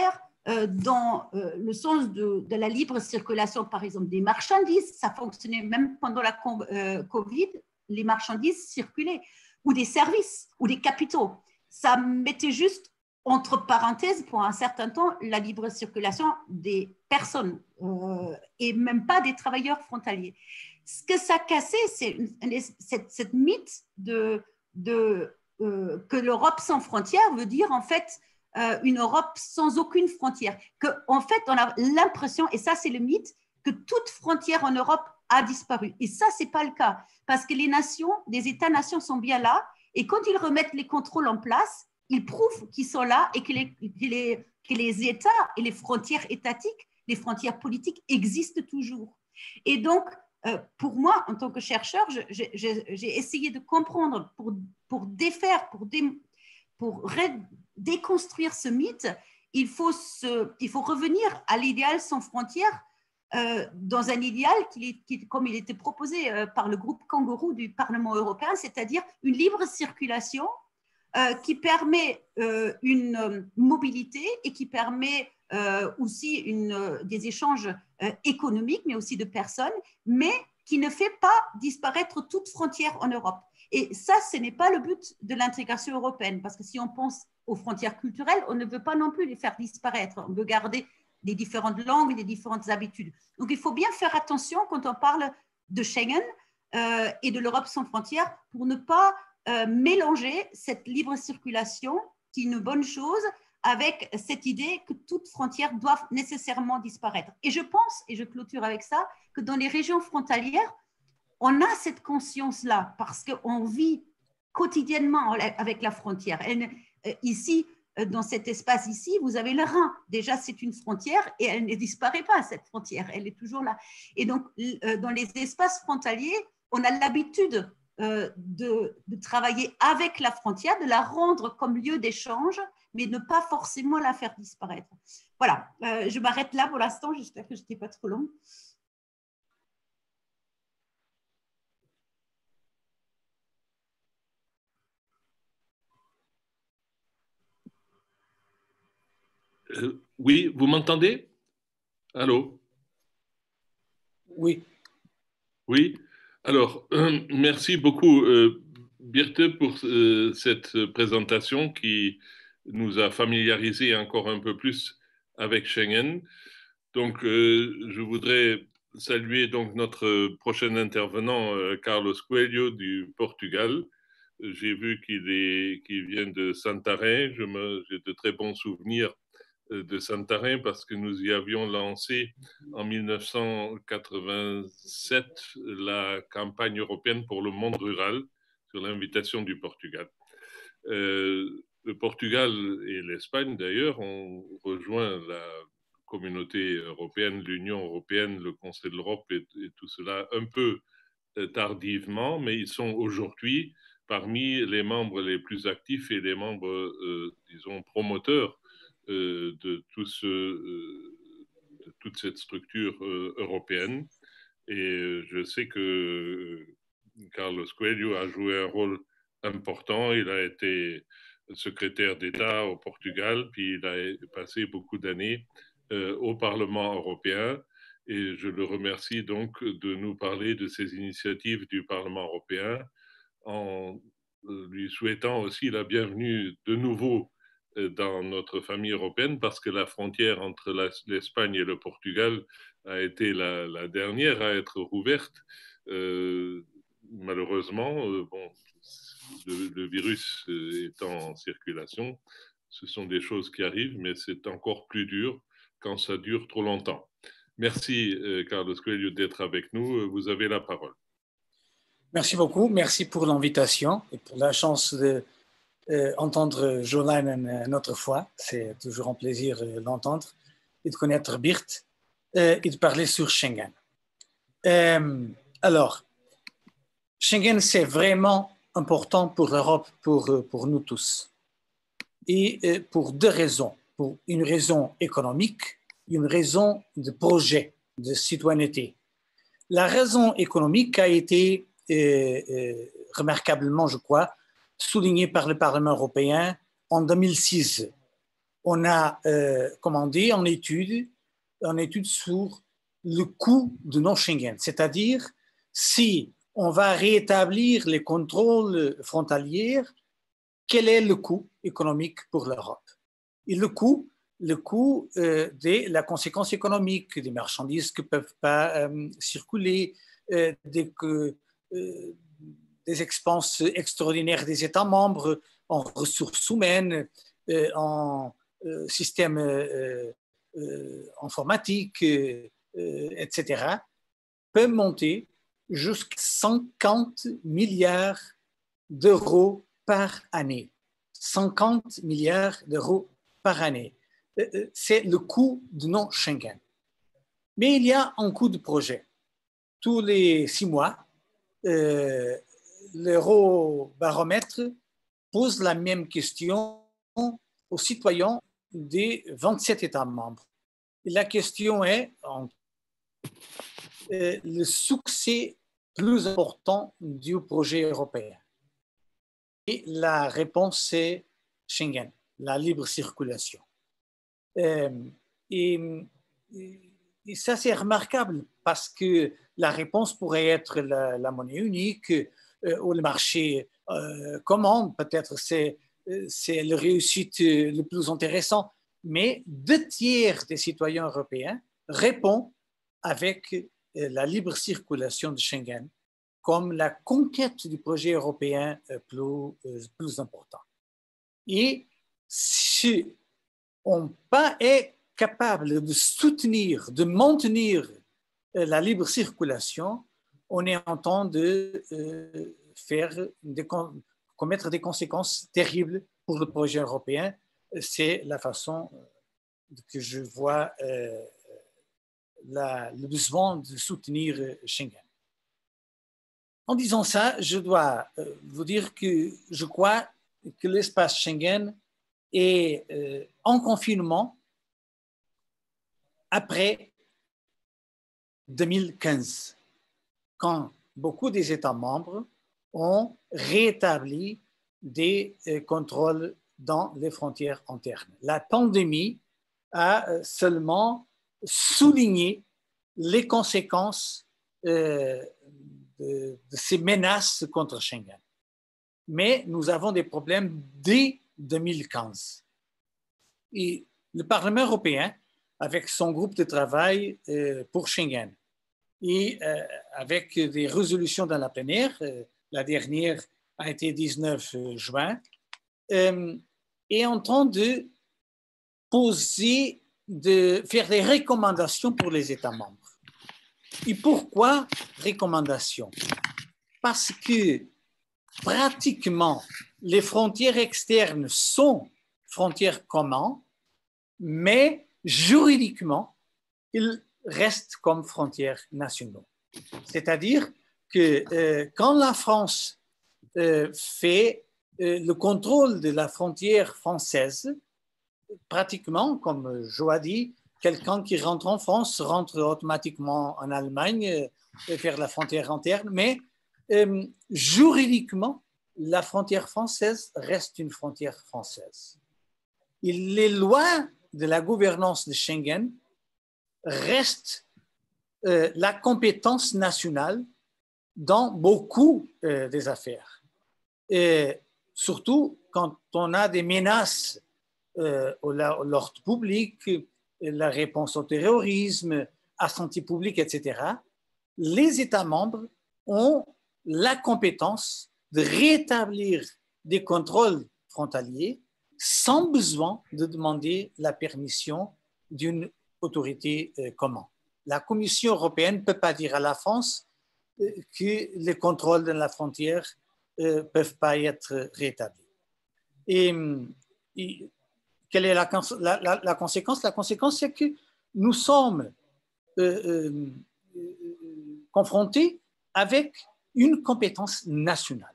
euh, dans euh, le sens de, de la libre circulation, par exemple, des marchandises. Ça fonctionnait même pendant la euh, Covid, les marchandises circulaient, ou des services, ou des capitaux. Ça mettait juste entre parenthèses pour un certain temps la libre circulation des personnes euh, et même pas des travailleurs frontaliers. Ce que ça cassait, c'est cette, cette mythe de, de, euh, que l'Europe sans frontières veut dire en fait euh, une Europe sans aucune frontière. Que, en fait, on a l'impression, et ça c'est le mythe, que toute frontière en Europe a disparu. Et ça, ce n'est pas le cas, parce que les nations, les États-nations sont bien là, et quand ils remettent les contrôles en place, ils prouvent qu'ils sont là et que les, que, les, que les États et les frontières étatiques, les frontières politiques existent toujours. Et donc, euh, pour moi, en tant que chercheur, j'ai essayé de comprendre, pour, pour défaire, pour, dé, pour déconstruire ce mythe, il faut, se, il faut revenir à l'idéal sans frontières, euh, dans un idéal qui, qui, comme il était proposé euh, par le groupe Kangourou du Parlement européen, c'est-à-dire une libre circulation Euh, qui permet euh, une euh, mobilité et qui permet euh, aussi une, euh, des échanges euh, économiques, mais aussi de personnes, mais qui ne fait pas disparaître toute frontière en Europe. Et ça, ce n'est pas le but de l'intégration européenne, parce que si on pense aux frontières culturelles, on ne veut pas non plus les faire disparaître. On veut garder les différentes langues, les différentes habitudes. Donc, il faut bien faire attention quand on parle de Schengen euh, et de l'Europe sans frontières pour ne pas Euh, mélanger cette libre circulation, qui est une bonne chose, avec cette idée que toutes frontières doivent nécessairement disparaître. Et je pense, et je clôture avec ça, que dans les régions frontalières, on a cette conscience-là parce qu'on vit quotidiennement avec la frontière. Et, euh, ici, dans cet espace ici, vous avez le Rhin. Déjà, c'est une frontière et elle ne disparaît pas, cette frontière. Elle est toujours là. Et donc, euh, dans les espaces frontaliers, on a l'habitude Euh, de, de travailler avec la frontière, de la rendre comme lieu d'échange, mais ne pas forcément la faire disparaître. Voilà, euh, je m'arrête là pour l'instant, j'espère que je n'étais pas trop long. Euh, oui, vous m'entendez? Allô? Oui. Oui. Alors, euh, merci beaucoup, euh, Birte, pour euh, cette présentation qui nous a familiarisé encore un peu plus avec Schengen. Donc, euh, je voudrais saluer donc notre prochain intervenant, euh, Carlos Coelho du Portugal. J'ai vu qu'il qu'il vient de Santarém. J'ai de très bons souvenirs de Santarém parce que nous y avions lancé en mille neuf cent quatre-vingt-sept la campagne européenne pour le monde rural sur l'invitation du Portugal. Euh, le Portugal et l'Espagne, d'ailleurs, ont rejoint la communauté européenne, l'Union européenne, le Conseil de l'Europe et, et tout cela un peu tardivement, mais ils sont aujourd'hui parmi les membres les plus actifs et les membres, euh, disons, promoteurs euh, de, tout ce, euh, de toute cette structure euh, européenne. Et je sais que Carlos Coelho a joué un rôle important. Il a été secrétaire d'État au Portugal, puis il a passé beaucoup d'années euh, au Parlement européen. Et je le remercie donc de nous parler de ces initiatives du Parlement européen en lui souhaitant aussi la bienvenue de nouveau dans notre famille européenne parce que la frontière entre l'Espagne et le Portugal a été la, la dernière à être rouverte. Euh, malheureusement, euh, bon, le, le virus étant en circulation, ce sont des choses qui arrivent, mais c'est encore plus dur quand ça dure trop longtemps. Merci, euh, Carlos Coelho, d'être avec nous. Vous avez la parole. Merci beaucoup. Merci pour l'invitation et pour la chance d'entendre euh, Jolainen une autre fois. C'est toujours un plaisir d'entendre et de connaître Birte euh, et de parler sur Schengen. Euh, alors, Schengen, c'est vraiment important pour l'Europe, pour, pour nous tous. Et euh, pour deux raisons. Pour une raison économique, une raison de projet, de citoyenneté. La raison économique a été Euh, euh, remarquablement, je crois, souligné par le Parlement européen en deux mille six. on a euh, commandé en étude, en étude sur le coût de non-Schengen, c'est-à-dire si on va rétablir les contrôles frontaliers, quel est le coût économique pour l'Europe? Et le coût, le coût euh, de la conséquence économique des marchandises qui ne peuvent pas euh, circuler, euh, des, euh, des expenses extraordinaires des États membres en ressources humaines, euh, en euh, système euh, euh, informatique, euh, et cetera, peuvent monter jusqu'à cinquante milliards d'euros par année. cinquante milliards d'euros par année. C'est le coût de non-Schengen. Mais il y a un coût de projet. Tous les six mois, euh, l'Eurobaromètre pose la même question aux citoyens des vingt-sept États membres. Et la question est euh, le succès plus important du projet européen. Et la réponse est Schengen, la libre circulation. Euh, et, et ça, c'est remarquable parce que la réponse pourrait être la, la monnaie unique euh, ou le marché euh, commun. Peut-être c'est, c'est la réussite le plus intéressant. Mais deux tiers des citoyens européens répondent avec la libre circulation de Schengen comme la conquête du projet européen plus, plus important. Et si on est capable de soutenir, de maintenir la libre circulation, on est en train de faire, de commettre des conséquences terribles pour le projet européen. C'est la façon que je vois euh, la, le besoin de soutenir Schengen. En disant ça, je dois euh, vous dire que je crois que l'espace Schengen est euh, en confinement après deux mille quinze, quand beaucoup des États membres ont rétabli des euh, contrôles dans les frontières internes. La pandémie a seulement souligné les conséquences euh, de, de ces menaces contre Schengen. Mais nous avons des problèmes dès deux mille quinze. Et le Parlement européen, avec son groupe de travail euh, pour Schengen, et euh, avec des résolutions dans la plénière, euh, la dernière a été dix-neuf juin, euh, est en train de poser, de faire des recommandations pour les États membres. Et pourquoi recommandations? Parce que pratiquement les frontières externes sont frontières communes, mais juridiquement, ils restent comme frontières nationaux. C'est-à-dire que euh, quand la France euh, fait euh, le contrôle de la frontière française, pratiquement, comme Joe a dit, quelqu'un qui rentre en France rentre automatiquement en Allemagne euh, vers la frontière interne, mais euh, juridiquement, la frontière française reste une frontière française. Et les lois de la gouvernance de Schengen restent euh, la compétence nationale dans beaucoup euh, des affaires. Et surtout quand on a des menaces euh, à l'ordre public, la réponse au terrorisme, à la santé publique, et cetera, les États membres ont la compétence de rétablir des contrôles frontaliers sans besoin de demander la permission d'une autorité euh, commune. La Commission européenne ne peut pas dire à la France euh, que les contrôles de la frontière ne euh, peuvent pas être rétablis. Et, et quelle est la, la, la, la conséquence? La conséquence, c'est que nous sommes euh, euh, confrontés avec une compétence nationale.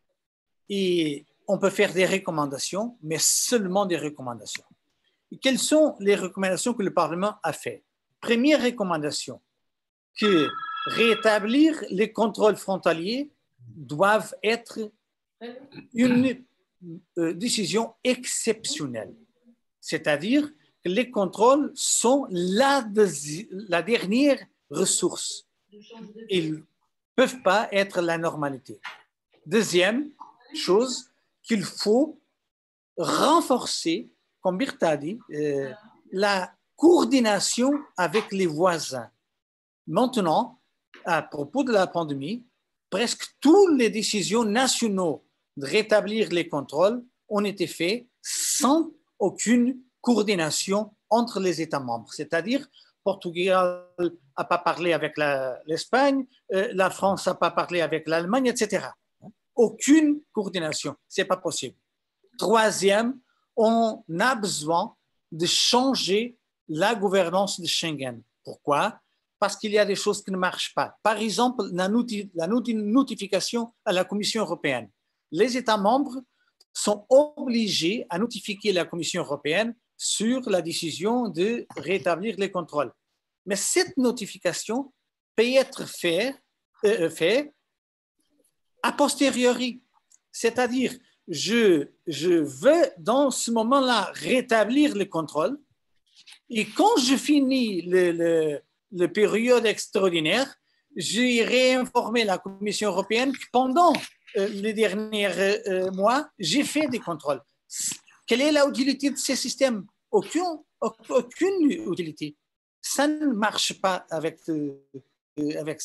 Et on peut faire des recommandations, mais seulement des recommandations. Et quelles sont les recommandations que le Parlement a faites? Première recommandation, que rétablir les contrôles frontaliers doivent être une euh, décision exceptionnelle. c'est-à-dire que les contrôles sont la, la dernière ressource. Ils ne peuvent pas être la normalité. Deuxième chose, qu'il faut renforcer, comme Birte a dit, euh, la coordination avec les voisins. Maintenant, à propos de la pandémie, presque toutes les décisions nationales de rétablir les contrôles ont été faites sans aucune coordination entre les États membres. C'est-à-dire, Portugal n'a pas parlé avec l'Espagne, euh, la France n'a pas parlé avec l'Allemagne, et cetera. Aucune coordination, ce n'est pas possible. Troisième, on a besoin de changer la gouvernance de Schengen. Pourquoi? Parce qu'il y a des choses qui ne marchent pas. Par exemple, la, noti la notification à la Commission européenne. Les États membres sont obligés à notifier la Commission européenne sur la décision de rétablir les contrôles. Mais cette notification peut être faite euh, fait a posteriori. C'est-à-dire, je, je veux dans ce moment-là rétablir le contrôle et quand je finis le, le, le période extraordinaire, j'irai informer la Commission européenne que pendant euh, les derniers euh, mois, j'ai fait des contrôles. Quelle est la utilité de ces systèmes? Aucune, aucune utilité. Ça ne marche pas avec, euh, avec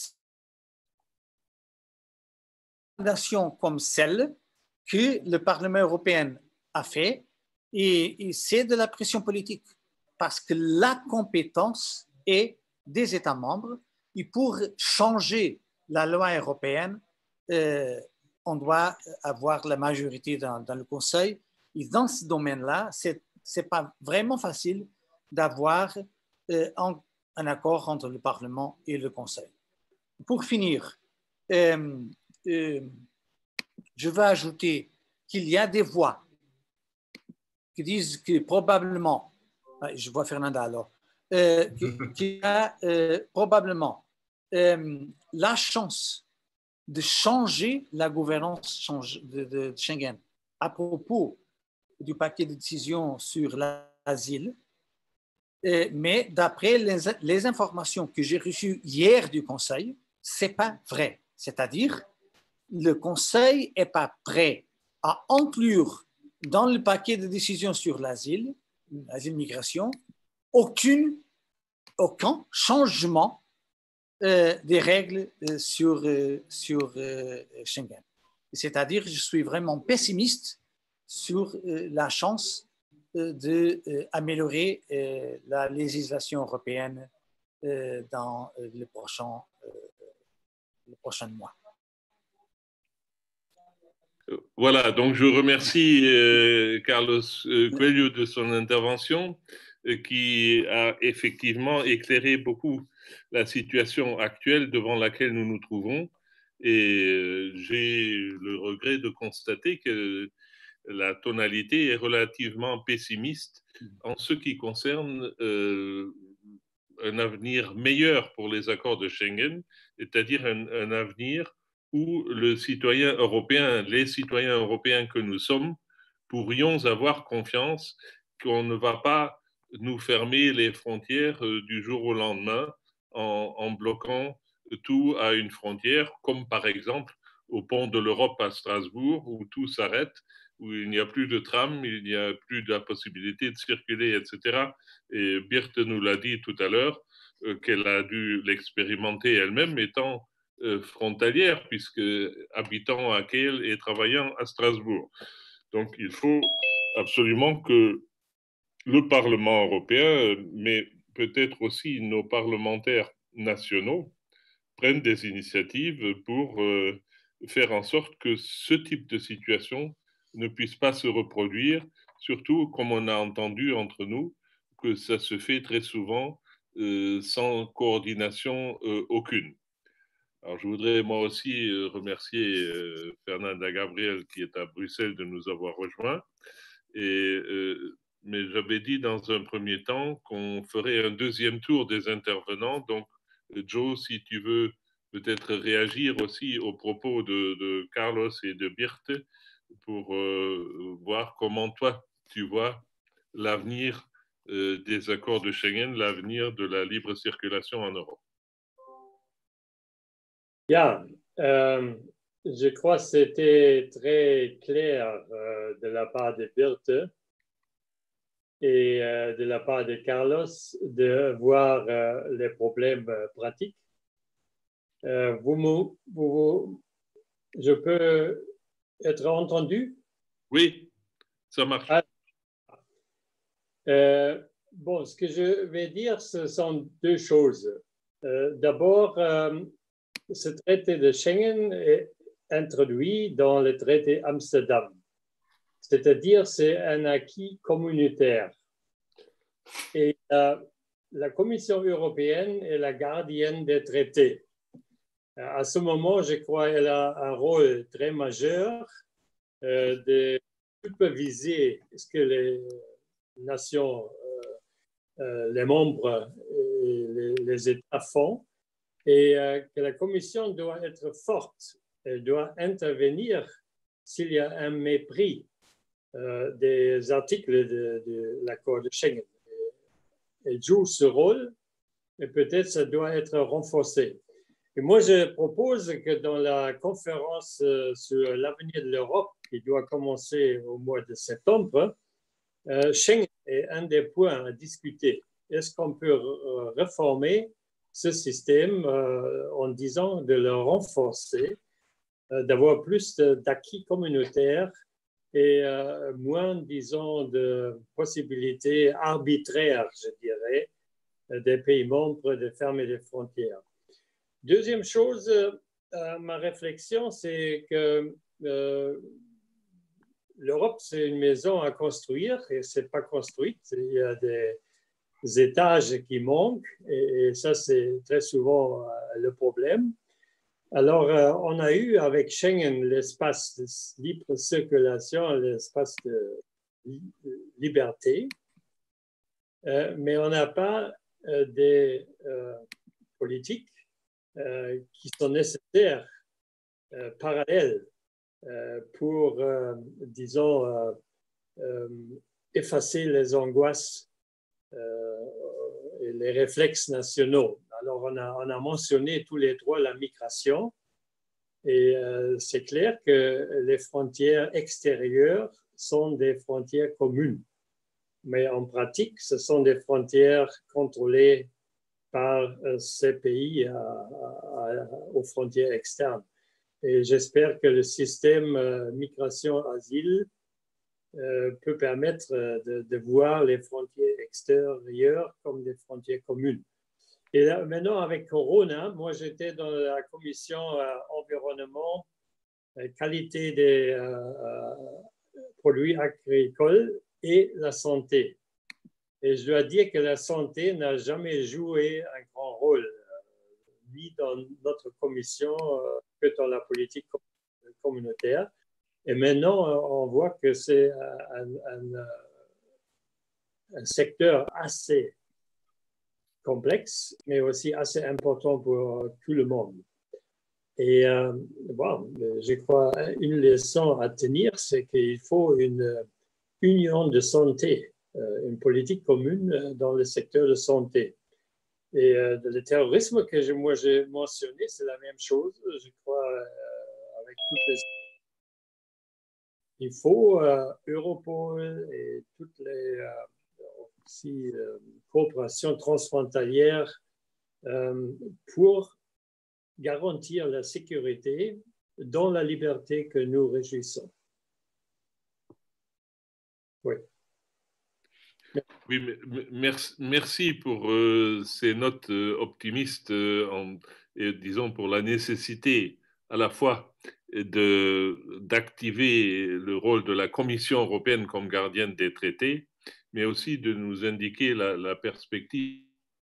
une nation comme celle que le Parlement européen a fait, et, et c'est de la pression politique, parce que la compétence est des États membres, et pour changer la loi européenne, euh, on doit avoir la majorité dans, dans le Conseil, et dans ce domaine-là, c'est c'est pas vraiment facile d'avoir euh, un, un accord entre le Parlement et le Conseil. Pour finir, euh, euh, je veux ajouter qu'il y a des voix qui disent que probablement, je vois Fernanda alors, euh, qu'il y a euh, probablement euh, la chance de changer la gouvernance de, de, de Schengen à propos du paquet de décisions sur l'asile, euh, mais d'après les, les informations que j'ai reçues hier du Conseil, ce n'est pas vrai. C'est-à-dire, le Conseil n'est pas prêt à inclure dans le paquet de décisions sur l'asile, l'asile-migration, aucune, aucun changement euh, des règles euh, sur, euh, sur euh, Schengen. C'est-à-dire, je suis vraiment pessimiste sur euh, la chance euh, d'améliorer euh, la législation européenne euh, dans euh, les, prochains, euh, les prochains mois. Voilà, donc je remercie euh, Carlos Coelho de son intervention euh, qui a effectivement éclairé beaucoup la situation actuelle devant laquelle nous nous trouvons. Et euh, j'ai le regret de constater que la tonalité est relativement pessimiste en ce qui concerne euh, un avenir meilleur pour les accords de Schengen, c'est-à-dire un, un avenir où le citoyen européen, les citoyens européens que nous sommes, pourrions avoir confiance qu'on ne va pas nous fermer les frontières du jour au lendemain en, en bloquant tout à une frontière, comme par exemple au pont de l'Europe à Strasbourg, où tout s'arrête, où il n'y a plus de tram, il n'y a plus de la possibilité de circuler, et cetera. Et Birte nous l'a dit tout à l'heure, euh, qu'elle a dû l'expérimenter elle-même, étant euh, frontalière, puisque habitant à Kiel et travaillant à Strasbourg. Donc il faut absolument que le Parlement européen, mais peut-être aussi nos parlementaires nationaux, prennent des initiatives pour euh, faire en sorte que ce type de situation ne puisse pas se reproduire, surtout comme on a entendu entre nous, que ça se fait très souvent euh, sans coordination euh, aucune. Alors, je voudrais moi aussi euh, remercier euh, Fernanda Gabriel qui est à Bruxelles de nous avoir rejoints. Et, euh, mais j'avais dit dans un premier temps qu'on ferait un deuxième tour des intervenants. Donc, Joe, si tu veux peut-être réagir aussi aux propos de, de Carlos et de Birte pour euh, voir comment toi tu vois l'avenir euh, des accords de Schengen, l'avenir de la libre circulation en Europe. Bien, euh, je crois que c'était très clair euh, de la part de Birte et euh, de la part de Carlos de voir euh, les problèmes euh, pratiques. Euh, vous, vous, vous, je peux être entendu? Oui, ça marche. Ah, euh, bon, ce que je vais dire, ce sont deux choses. Euh, D'abord, euh, ce traité de Schengen est introduit dans le traité Amsterdam. C'est-à-dire, c'est un acquis communautaire. Et euh, la Commission européenne est la gardienne des traités. À ce moment, je crois qu'elle a un rôle très majeur euh, de superviser ce que les nations, euh, euh, les membres et les, les États font, et euh, que la Commission doit être forte. Elle doit intervenir s'il y a un mépris euh, des articles de, de l'accord de Schengen. Elle joue ce rôle, et peut-être ça doit être renforcé. Et moi, je propose que dans la conférence euh, sur l'avenir de l'Europe, qui doit commencer au mois de septembre, euh, Schengen est un des points à discuter. Est-ce qu'on peut euh, réformer ce système euh, en disant de le renforcer, euh, d'avoir plus d'acquis communautaires et euh, moins, disons, de possibilités arbitraires, je dirais, des pays membres de fermer les frontières. Deuxième chose, euh, ma réflexion, c'est que euh, l'Europe, c'est une maison à construire et ce n'est pas construite. Il y a des étages qui manquent et, et ça, c'est très souvent euh, le problème. Alors, euh, on a eu avec Schengen l'espace de libre circulation, l'espace de liberté, euh, mais on n'a pas euh, des euh, politiques euh, qui sont nécessaires, euh, parallèles, euh, pour, euh, disons, euh, euh, effacer les angoisses euh, et les réflexes nationaux. Alors, on a, on a mentionné tous les trois la migration. Et euh, c'est clair que les frontières extérieures sont des frontières communes. Mais en pratique, ce sont des frontières contrôlées par euh, ces pays à, à, à, aux frontières externes. Et j'espère que le système euh, migration-asile euh, peut permettre de, de voir les frontières extérieures comme des frontières communes. Et là, maintenant, avec Corona, moi, j'étais dans la commission euh, environnement, euh, qualité des euh, produits agricoles et la santé. Et je dois dire que la santé n'a jamais joué un grand rôle, euh, ni dans notre commission euh, que dans la politique communautaire. Et maintenant, euh, on voit que c'est un, un, un secteur assez complexe, mais aussi assez important pour tout le monde. Et euh, bon, je crois une leçon à tenir, c'est qu'il faut une union de santé, euh, une politique commune dans le secteur de santé. Et euh, le terrorisme que je, moi j'ai mentionné, c'est la même chose, je crois, euh, avec toutes les... Il faut euh, Europol et toutes les... Euh, aussi euh, coopération transfrontalière euh, pour garantir la sécurité dans la liberté que nous réjouissons. Oui. Oui, merci, merci pour euh, ces notes euh, optimistes euh, en, et disons pour la nécessité à la fois de, d'activer le rôle de la Commission européenne comme gardienne des traités, mais aussi de nous indiquer la, la perspective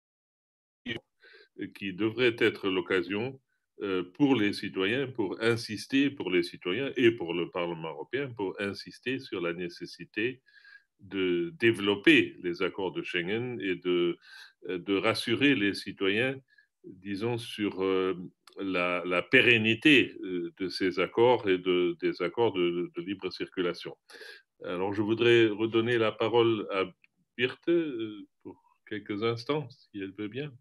qui devrait être l'occasion euh, pour les citoyens, pour insister, pour les citoyens et pour le Parlement européen, pour insister sur la nécessité de développer les accords de Schengen et de, de rassurer les citoyens, disons, sur euh, la, la pérennité de ces accords et de, des accords de, de libre circulation. Alors, je voudrais redonner la parole à Birte pour quelques instants, si elle veut bien.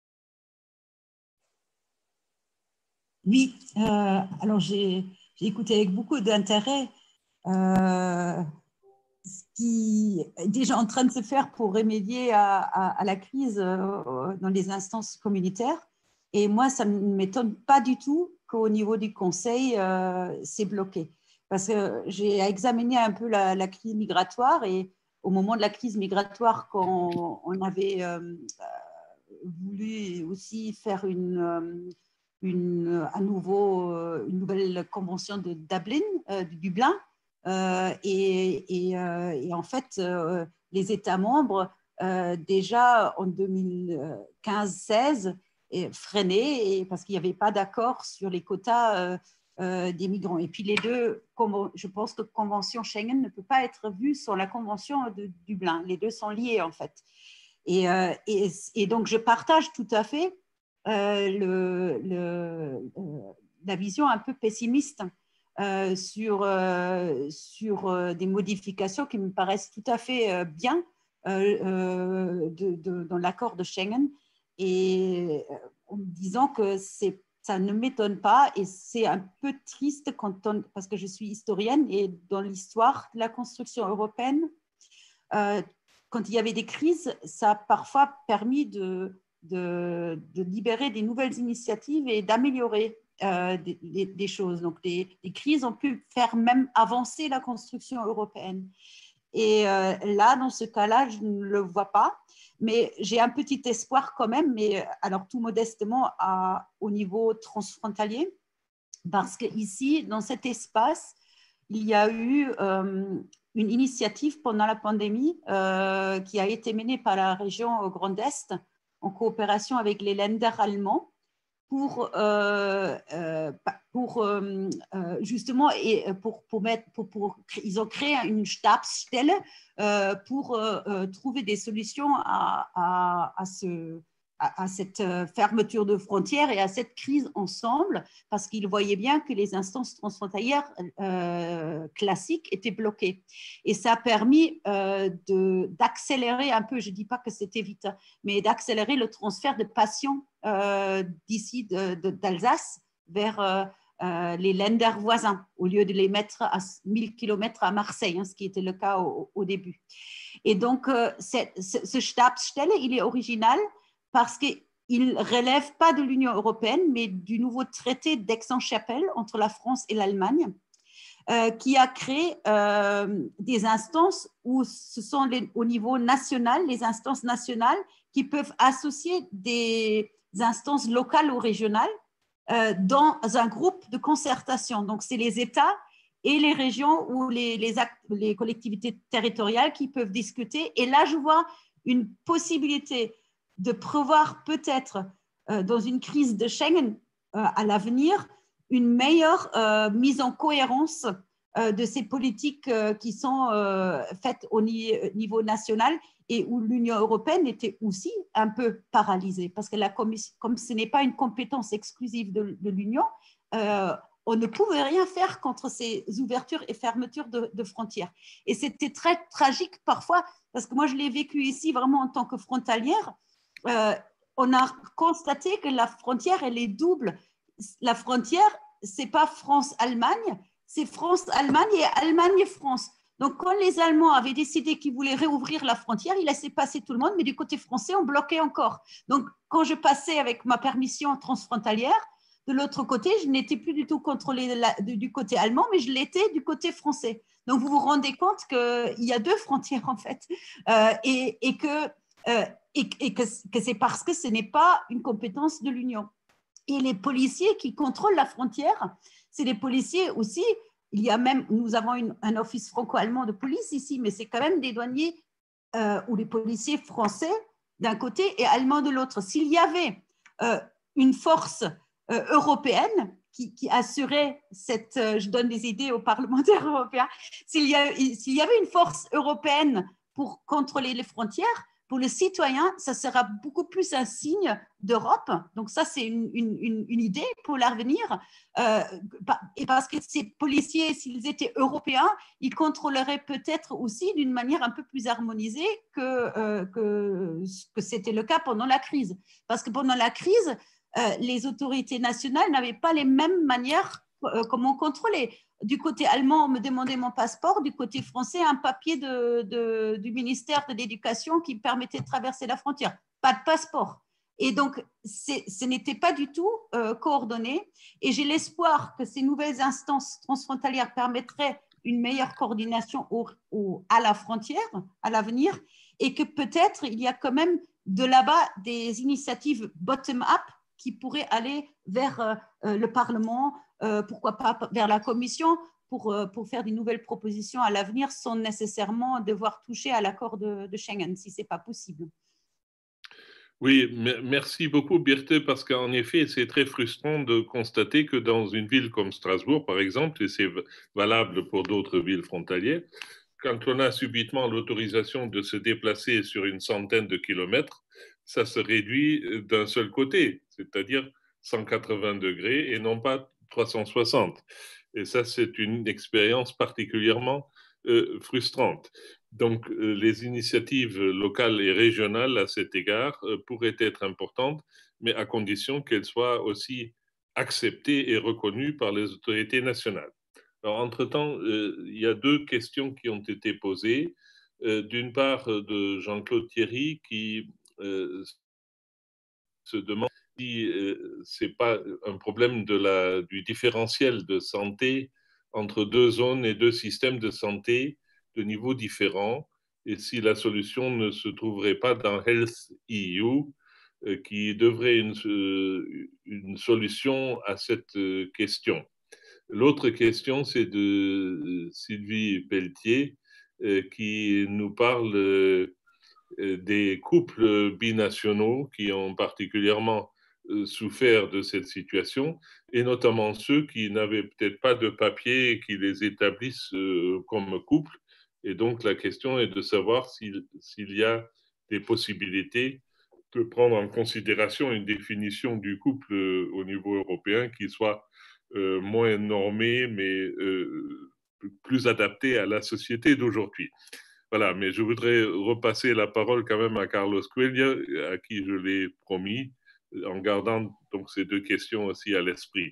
Oui, euh, alors j'ai écouté avec beaucoup d'intérêt euh, ce qui est déjà en train de se faire pour remédier à, à, à la crise euh, dans les instances communautaires. Et moi, ça ne m'étonne pas du tout qu'au niveau du Conseil, euh, c'est bloqué. Parce que j'ai examiné un peu la, la crise migratoire et au moment de la crise migratoire, quand on avait euh, voulu aussi faire une... Euh, Une, à nouveau une nouvelle convention de Dublin, euh, de Dublin, euh, et, et, euh, et en fait, euh, les États membres, euh, déjà en deux mille quinze seize, freinaient parce qu'il n'y avait pas d'accord sur les quotas euh, euh, des migrants. Et puis les deux, je pense que la Convention Schengen ne peut pas être vue sans la Convention de Dublin. Les deux sont liés, en fait. Et, euh, et, et donc, je partage tout à fait Euh, le, le, euh, la vision un peu pessimiste euh, sur, euh, sur euh, des modifications qui me paraissent tout à fait euh, bien euh, euh, de, de, dans l'accord de Schengen, et euh, en me disant que c'est, ça ne m'étonne pas, et c'est un peu triste quand on, parce que je suis historienne et dans l'histoire de la construction européenne, euh, quand il y avait des crises, ça a parfois permis de De, de libérer des nouvelles initiatives et d'améliorer euh, des, des, des choses. Donc, les, les crises ont pu faire même avancer la construction européenne. Et euh, là, dans ce cas-là, je ne le vois pas, mais j'ai un petit espoir quand même, mais alors tout modestement à, au niveau transfrontalier, parce qu'ici, dans cet espace, il y a eu euh, une initiative pendant la pandémie euh, qui a été menée par la région Grand Est, en coopération avec les Länder allemands, pour, euh, euh, pour euh, justement, et pour, pour mettre, pour, pour, ils ont créé une Stabsstelle euh, pour euh, trouver des solutions à, à, à ce à, à cette fermeture de frontières et à cette crise ensemble, parce qu'ils voyaient bien que les instances transfrontalières euh, classiques étaient bloquées. Et ça a permis euh, de, d'accélérer un peu, je ne dis pas que c'était vite, mais d'accélérer le transfert de patients euh, d'ici de, de, d'Alsace vers euh, euh, les Länder voisins, au lieu de les mettre à mille kilomètres à Marseille, hein, ce qui était le cas au, au début. Et donc, euh, c'est, ce Stabsstelle, il est original parce qu'il ne relève pas de l'Union européenne, mais du nouveau traité d'Aix-en-Chapelle entre la France et l'Allemagne, euh, qui a créé euh, des instances où ce sont les, au niveau national, les instances nationales qui peuvent associer des instances locales ou régionales euh, dans un groupe de concertation. Donc, c'est les États et les régions ou les, les, actes, les collectivités territoriales qui peuvent discuter. Et là, je vois une possibilité de prévoir peut-être euh, dans une crise de Schengen euh, à l'avenir une meilleure euh, mise en cohérence euh, de ces politiques euh, qui sont euh, faites au ni- niveau national, et où l'Union européenne était aussi un peu paralysée, parce que la commission, comme ce n'est pas une compétence exclusive de, de l'Union, euh, on ne pouvait rien faire contre ces ouvertures et fermetures de, de frontières. Et c'était très tragique parfois, parce que moi, je l'ai vécu ici vraiment en tant que frontalière. Euh, on a constaté que la frontière, elle est double. La frontière, ce n'est pas France-Allemagne, c'est France-Allemagne et Allemagne-France. Donc, quand les Allemands avaient décidé qu'ils voulaient réouvrir la frontière, ils laissaient passer tout le monde, mais du côté français, on bloquait encore. Donc, quand je passais avec ma permission transfrontalière, de l'autre côté, je n'étais plus du tout contrôlée du côté allemand, mais je l'étais du côté français. Donc, vous vous rendez compte qu'il y a deux frontières, en fait, euh, et, et que, euh, et, et que, que c'est parce que ce n'est pas une compétence de l'Union. Et les policiers qui contrôlent la frontière, c'est les policiers aussi. Il y a même, nous avons une, un office franco-allemand de police ici, mais c'est quand même des douaniers euh, ou les policiers français d'un côté et allemands de l'autre. S'il y avait euh, une force euh, européenne qui, qui assurait cette, euh, je donne des idées aux parlementaires européens, s'il y, a, s'il y avait une force européenne pour contrôler les frontières, Pour le citoyen, ça sera beaucoup plus un signe d'Europe. Donc ça, c'est une, une, une idée pour l'avenir. Euh, et parce que ces policiers, s'ils étaient européens, ils contrôleraient peut-être aussi d'une manière un peu plus harmonisée que, euh, que, que c'était le cas pendant la crise. Parce que pendant la crise, euh, les autorités nationales n'avaient pas les mêmes manières euh, comment contrôler. Du côté allemand, on me demandait mon passeport. Du côté français, un papier de, de, du ministère de l'Éducation qui me permettait de traverser la frontière. Pas de passeport. Et donc, ce n'était pas du tout euh, coordonné. Et j'ai l'espoir que ces nouvelles instances transfrontalières permettraient une meilleure coordination au, au, à la frontière, à l'avenir, et que peut-être il y a quand même de là-bas des initiatives bottom-up qui pourraient aller vers euh, le Parlement, Euh, pourquoi pas vers la Commission pour, euh, pour faire des nouvelles propositions à l'avenir sans nécessairement devoir toucher à l'accord de, de Schengen, si ce n'est pas possible. Oui, merci beaucoup Birte, parce qu'en effet, c'est très frustrant de constater que dans une ville comme Strasbourg, par exemple, et c'est valable pour d'autres villes frontalières, quand on a subitement l'autorisation de se déplacer sur une centaine de kilomètres, ça se réduit d'un seul côté, c'est-à-dire cent quatre-vingts degrés et non pas trois cent soixante. Et ça, c'est une expérience particulièrement euh, frustrante. Donc, euh, les initiatives locales et régionales à cet égard euh, pourraient être importantes, mais à condition qu'elles soient aussi acceptées et reconnues par les autorités nationales. Alors, entre-temps, euh, il y a deux questions qui ont été posées. Euh, d'une part, de Jean-Claude Thierry, qui euh, se demande si euh, ce n'est pas un problème de la, du différentiel de santé entre deux zones et deux systèmes de santé de niveaux différents, et si la solution ne se trouverait pas dans Health E U, euh, qui devrait une, euh, une solution à cette euh, question. L'autre question, c'est de Sylvie Pelletier, euh, qui nous parle euh, des couples binationaux qui ont particulièrement euh, souffert de cette situation, et notamment ceux qui n'avaient peut-être pas de papier et qui les établissent euh, comme couple. Et donc, la question est de savoir s'il, s'il y a des possibilités de prendre en considération une définition du couple euh, au niveau européen qui soit euh, moins normée, mais euh, plus adaptée à la société d'aujourd'hui. Voilà, mais je voudrais repasser la parole quand même à Carlos Cuellar, à qui je l'ai promis, en gardant donc ces deux questions aussi à l'esprit.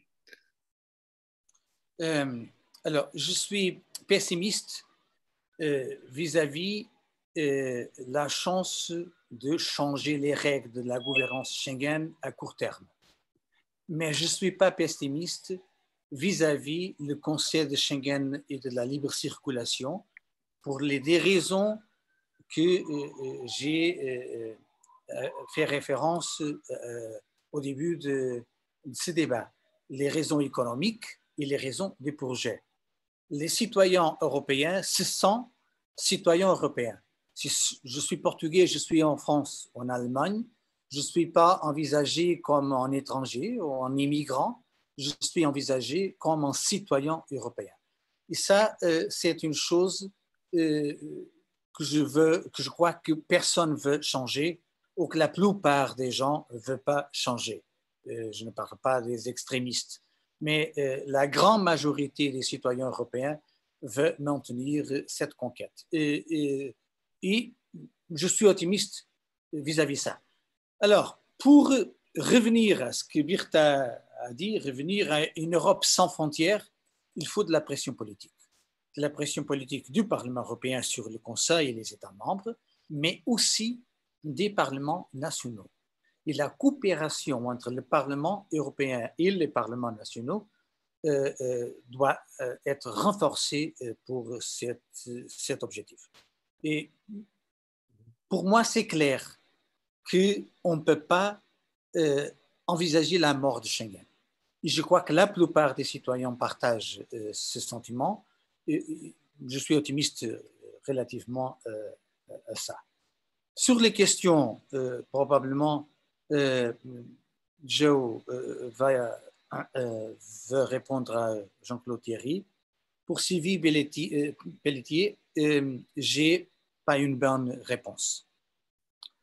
Euh, alors, je suis pessimiste euh, vis-à-vis euh, la chance de changer les règles de la gouvernance Schengen à court terme. Mais je ne suis pas pessimiste vis-à-vis le Conseil de Schengen et de la libre circulation pour les des raisons que euh, j'ai euh, fait référence euh, au début de, de ce débat. Les raisons économiques et les raisons des projets. Les citoyens européens se sentent citoyens européens. Si je suis portugais, je suis en France, en Allemagne, je ne suis pas envisagé comme un étranger ou un immigrant, je suis envisagé comme un citoyen européen. Et ça, euh, c'est une chose euh, que je veux, que je crois que personne ne veut changer ou que la plupart des gens ne veulent pas changer. Euh, je ne parle pas des extrémistes, mais euh, la grande majorité des citoyens européens veut maintenir cette conquête. Et, et, et je suis optimiste vis-à-vis de ça. Alors, pour revenir à ce que Birta a dit, revenir à une Europe sans frontières, il faut de la pression politique. De la pression politique du Parlement européen sur le Conseil et les États membres, mais aussi des parlements nationaux. Et la coopération entre le Parlement européen et les parlements nationaux euh, euh, doit euh, être renforcée pour cette, cet objectif. Et pour moi, c'est clair qu'on ne peut pas euh, envisager la mort de Schengen. Et je crois que la plupart des citoyens partagent euh, ce sentiment. Et je suis optimiste relativement euh, à ça. Sur les questions, euh, probablement, euh, Joe euh, va, euh, veut répondre à Jean-Claude Thierry. Pour Sylvie Pelletier, euh, Pelletier euh, je n'ai pas une bonne réponse.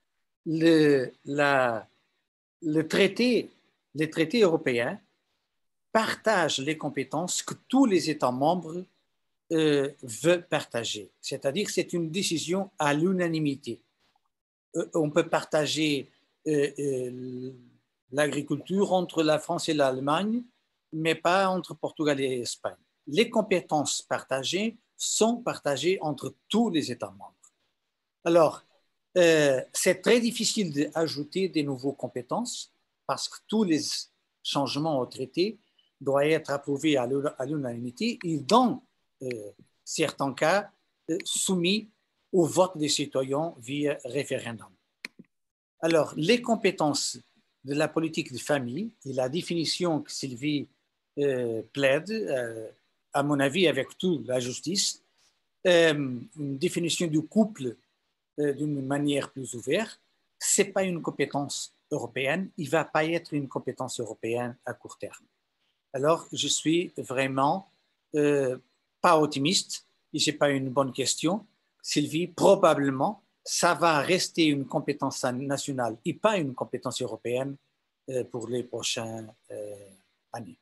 le, la, le traité, les traités européens partagent les compétences que tous les États membres euh, veulent partager. C'est-à-dire que c'est une décision à l'unanimité. Euh, on peut partager euh, euh, l'agriculture entre la France et l'Allemagne, mais pas entre Portugal et Espagne. Les compétences partagées sont partagées entre tous les États membres. Alors, euh, c'est très difficile d'ajouter des nouvelles compétences parce que tous les changements au traité doivent être approuvés à l'unanimité et dans euh, certains cas euh, soumis au vote des citoyens via référendum. Alors, les compétences de la politique de famille et la définition que Sylvie euh, plaide, euh, à mon avis, avec toute la justice, euh, une définition du couple euh, d'une manière plus ouverte, ce n'est pas une compétence européenne, il ne va pas être une compétence européenne à court terme. Alors, je suis vraiment euh, pas optimiste et ce n'est pas une bonne question. Sylvie, probablement, ça va rester une compétence nationale et pas une compétence européenne euh, pour les prochaines euh, années.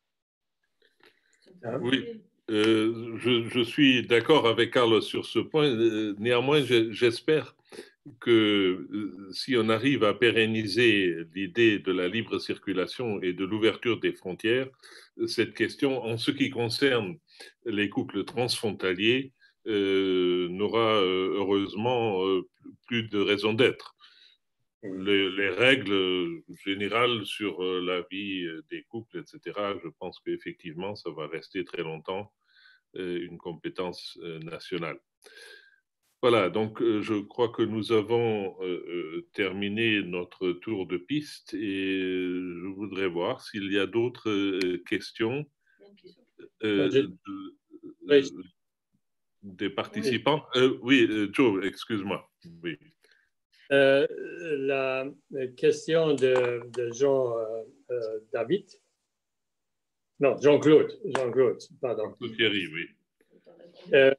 Oui, euh, je, je suis d'accord avec Carlos sur ce point. Néanmoins, j'espère que euh, si on arrive à pérenniser l'idée de la libre circulation et de l'ouverture des frontières, cette question, en ce qui concerne les couples transfrontaliers, euh, n'aura euh, heureusement euh, plus de raison d'être. Les, les règles générales sur la vie des couples, et cetera, je pense qu'effectivement, ça va rester très longtemps une compétence nationale. Voilà, donc je crois que nous avons terminé notre tour de piste et je voudrais voir s'il y a d'autres questions euh, de, de, des participants. Oui, euh, oui Joe, excuse-moi. Oui. Euh, la question de, de Jean euh, euh, David, non, Jean-Claude, Jean-Claude, pardon. Thierry, oui. Euh,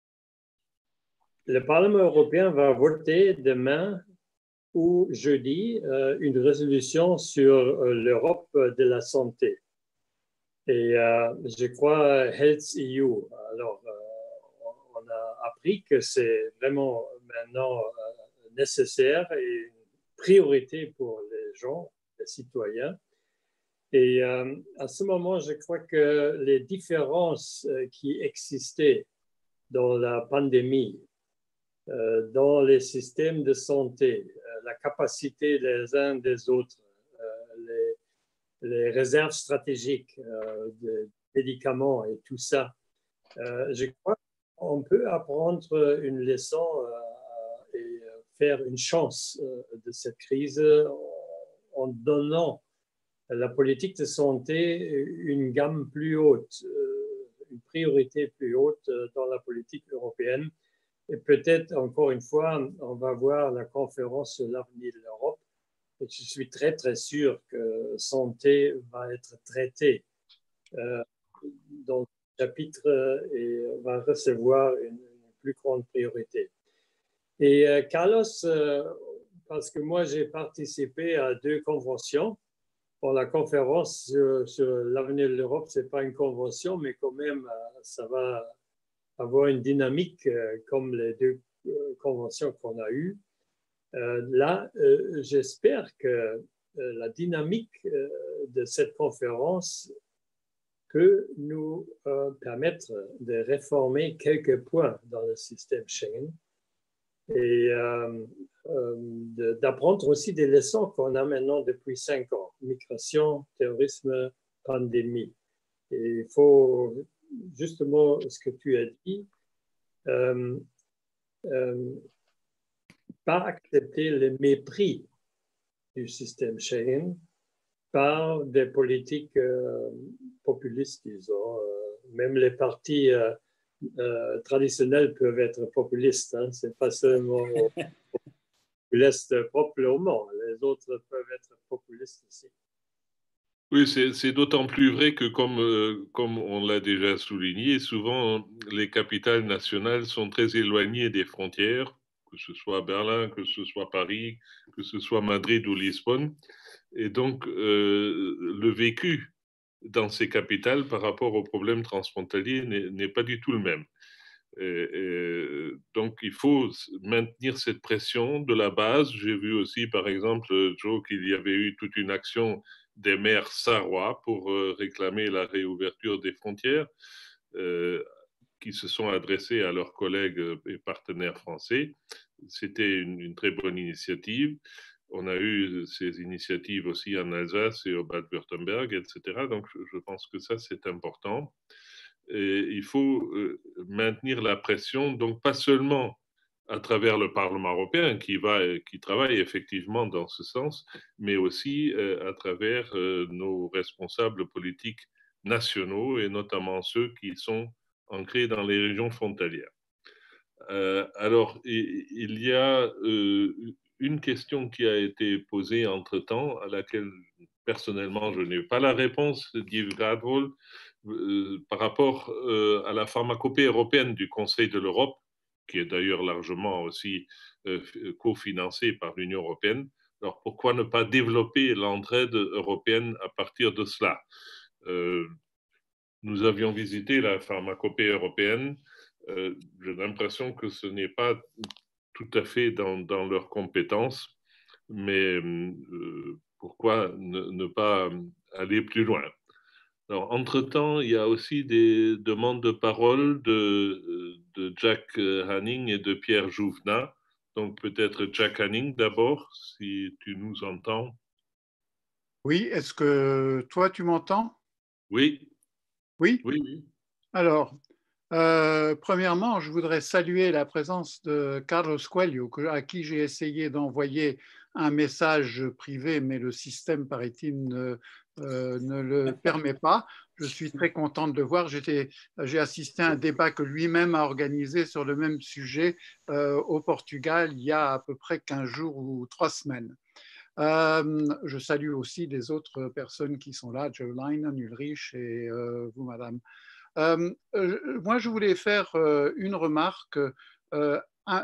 le Parlement européen va voter demain ou jeudi euh, une résolution sur euh, l'Europe de la santé. Et euh, je crois Health E U. Alors, euh, on a appris que c'est vraiment maintenant euh, nécessaire et une priorité pour les gens, les citoyens. Et euh, à ce moment, je crois que les différences euh, qui existaient dans la pandémie, euh, dans les systèmes de santé, euh, la capacité des uns des autres, euh, les, les réserves stratégiques euh, de médicaments et tout ça, euh, je crois qu'on peut apprendre une leçon euh, et faire une chance euh, de cette crise en, en donnant la politique de santé une gamme plus haute, une priorité plus haute dans la politique européenne. Et peut-être, encore une fois, on va voir la conférence sur l'avenir de l'Europe. Et je suis très, très sûr que santé va être traitée euh, dans le chapitre et va recevoir une, une plus grande priorité. Et euh, Carlos, euh, parce que moi, j'ai participé à deux conventions. Bon, la conférence sur, sur l'avenir de l'Europe, ce n'est pas une convention, mais quand même, ça va avoir une dynamique euh, comme les deux euh, conventions qu'on a eues. Euh, là, euh, j'espère que euh, la dynamique euh, de cette conférence peut nous euh, permettre de réformer quelques points dans le système Schengen et euh, euh, d'apprendre aussi des leçons qu'on a maintenant depuis cinq ans. Migration, terrorisme, pandémie. Et il faut justement ce que tu as dit, euh, euh, pas accepter le mépris du système Schengen par des politiques euh, populistes, disons. Euh, même les partis euh, euh, traditionnels peuvent être populistes. Hein. Ce n'est pas seulement populiste proprement. Les autres peuvent être populistes aussi. Oui, c'est d'autant plus vrai que, comme, euh, comme on l'a déjà souligné, souvent les capitales nationales sont très éloignées des frontières, que ce soit Berlin, que ce soit Paris, que ce soit Madrid ou Lisbonne. Et donc, euh, le vécu dans ces capitales par rapport aux problèmes transfrontaliers n'est pas du tout le même. Et, et donc, il faut maintenir cette pression de la base. J'ai vu aussi, par exemple, Joe, qu'il y avait eu toute une action des maires sarrois pour réclamer la réouverture des frontières, euh, qui se sont adressés à leurs collègues et partenaires français. C'était une, une très bonne initiative. On a eu ces initiatives aussi en Alsace et au Bade-Württemberg, et cetera. Donc, je pense que ça, c'est important. Et il faut maintenir la pression, donc pas seulement à travers le Parlement européen qui, va, qui travaille effectivement dans ce sens, mais aussi à travers nos responsables politiques nationaux et notamment ceux qui sont ancrés dans les régions frontalières. Euh, alors, il, il y a euh, une question qui a été posée entre-temps, à laquelle personnellement je n'ai pas la réponse d'Yves Gradwohl, euh, par rapport euh, à la pharmacopée européenne du Conseil de l'Europe, qui est d'ailleurs largement aussi euh, cofinancée par l'Union européenne. Alors, pourquoi ne pas développer l'entraide européenne à partir de cela? euh, Nous avions visité la pharmacopée européenne. Euh, j'ai l'impression que ce n'est pas tout à fait dans, dans leurs compétences, mais euh, pourquoi ne, ne pas aller plus loin? Alors, entre-temps, il y a aussi des demandes de parole de, de Jack Hanning et de Pierre Jouvenat. Donc, peut-être Jack Hanning d'abord, si tu nous entends. Oui, est-ce que toi, tu m'entends? Oui. Oui? Oui, oui. Alors, euh, premièrement, je voudrais saluer la présence de Carlos Coelho, à qui j'ai essayé d'envoyer un message privé, mais le système, paraît-il, ne, euh, ne le permet pas. Je suis très contente de le voir. J'ai assisté à un débat que lui-même a organisé sur le même sujet euh, au Portugal il y a à peu près quinze jours ou trois semaines. Euh, je salue aussi les autres personnes qui sont là, Joe Leinen, Ulrich et euh, vous, madame. Euh, moi, je voulais faire euh, une remarque euh, un,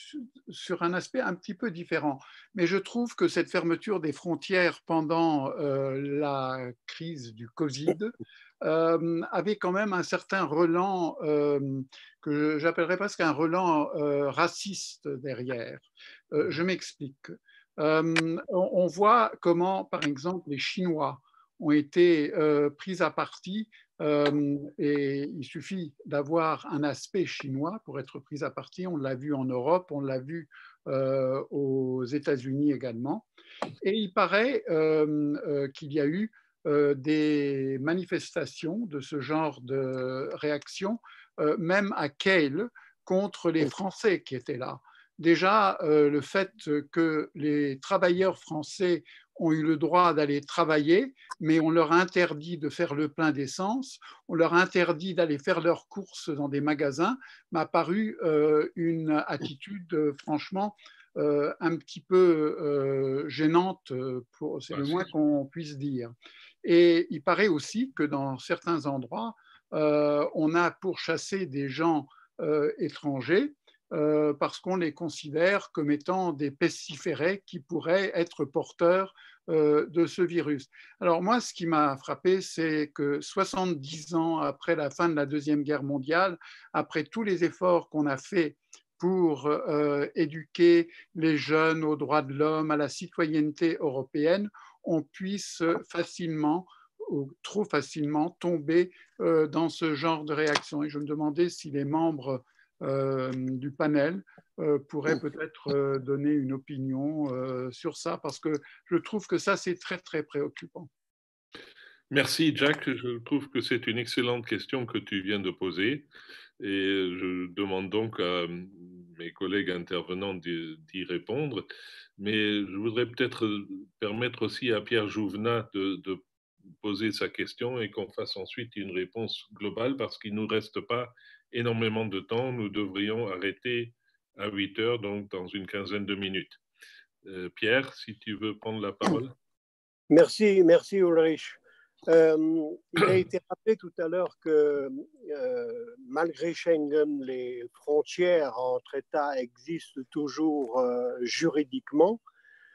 sur un aspect un petit peu différent. Mais je trouve que cette fermeture des frontières pendant euh, la crise du Covid euh, avait quand même un certain relent euh, que j'appellerais presque un relent euh, raciste derrière. Euh, je m'explique. Euh, on, on voit comment, par exemple, les Chinois ont été euh, pris à partie. Euh, et il suffit d'avoir un aspect chinois pour être pris à partie. On l'a vu en Europe, on l'a vu euh, aux États-Unis également. Et il paraît euh, euh, qu'il y a eu euh, des manifestations de ce genre de réaction, euh, même à Kehl, contre les Français qui étaient là. Déjà, euh, le fait que les travailleurs français ont eu le droit d'aller travailler, mais on leur a interdit de faire le plein d'essence, on leur a interdit d'aller faire leurs courses dans des magasins, m'a paru euh, une attitude euh, franchement euh, un petit peu euh, gênante, c'est le moins qu'on puisse dire. Et il paraît aussi que dans certains endroits, euh, on a pourchassé des gens euh, étrangers Euh, parce qu'on les considère comme étant des pestiférés qui pourraient être porteurs euh, de ce virus. Alors moi, ce qui m'a frappé, c'est que soixante-dix ans après la fin de la Deuxième Guerre mondiale, après tous les efforts qu'on a faits pour euh, éduquer les jeunes aux droits de l'homme, à la citoyenneté européenne, on puisse facilement ou trop facilement tomber euh, dans ce genre de réaction. Et je me demandais si les membres Euh, du panel euh, pourrait peut-être euh, donner une opinion euh, sur ça, parce que je trouve que ça, c'est très, très préoccupant. Merci, Jack. Je trouve que c'est une excellente question que tu viens de poser. Et je demande donc à mes collègues intervenants d'y répondre. Mais je voudrais peut-être permettre aussi à Pierre Jouvenat de, de poser sa question et qu'on fasse ensuite une réponse globale, parce qu'il ne nous reste pas énormément de temps. Nous devrions arrêter à huit heures, donc dans une quinzaine de minutes. Euh, Pierre, si tu veux prendre la parole. Merci, merci Ulrich. Euh, il a été rappelé tout à l'heure que euh, malgré Schengen, les frontières entre États existent toujours euh, juridiquement.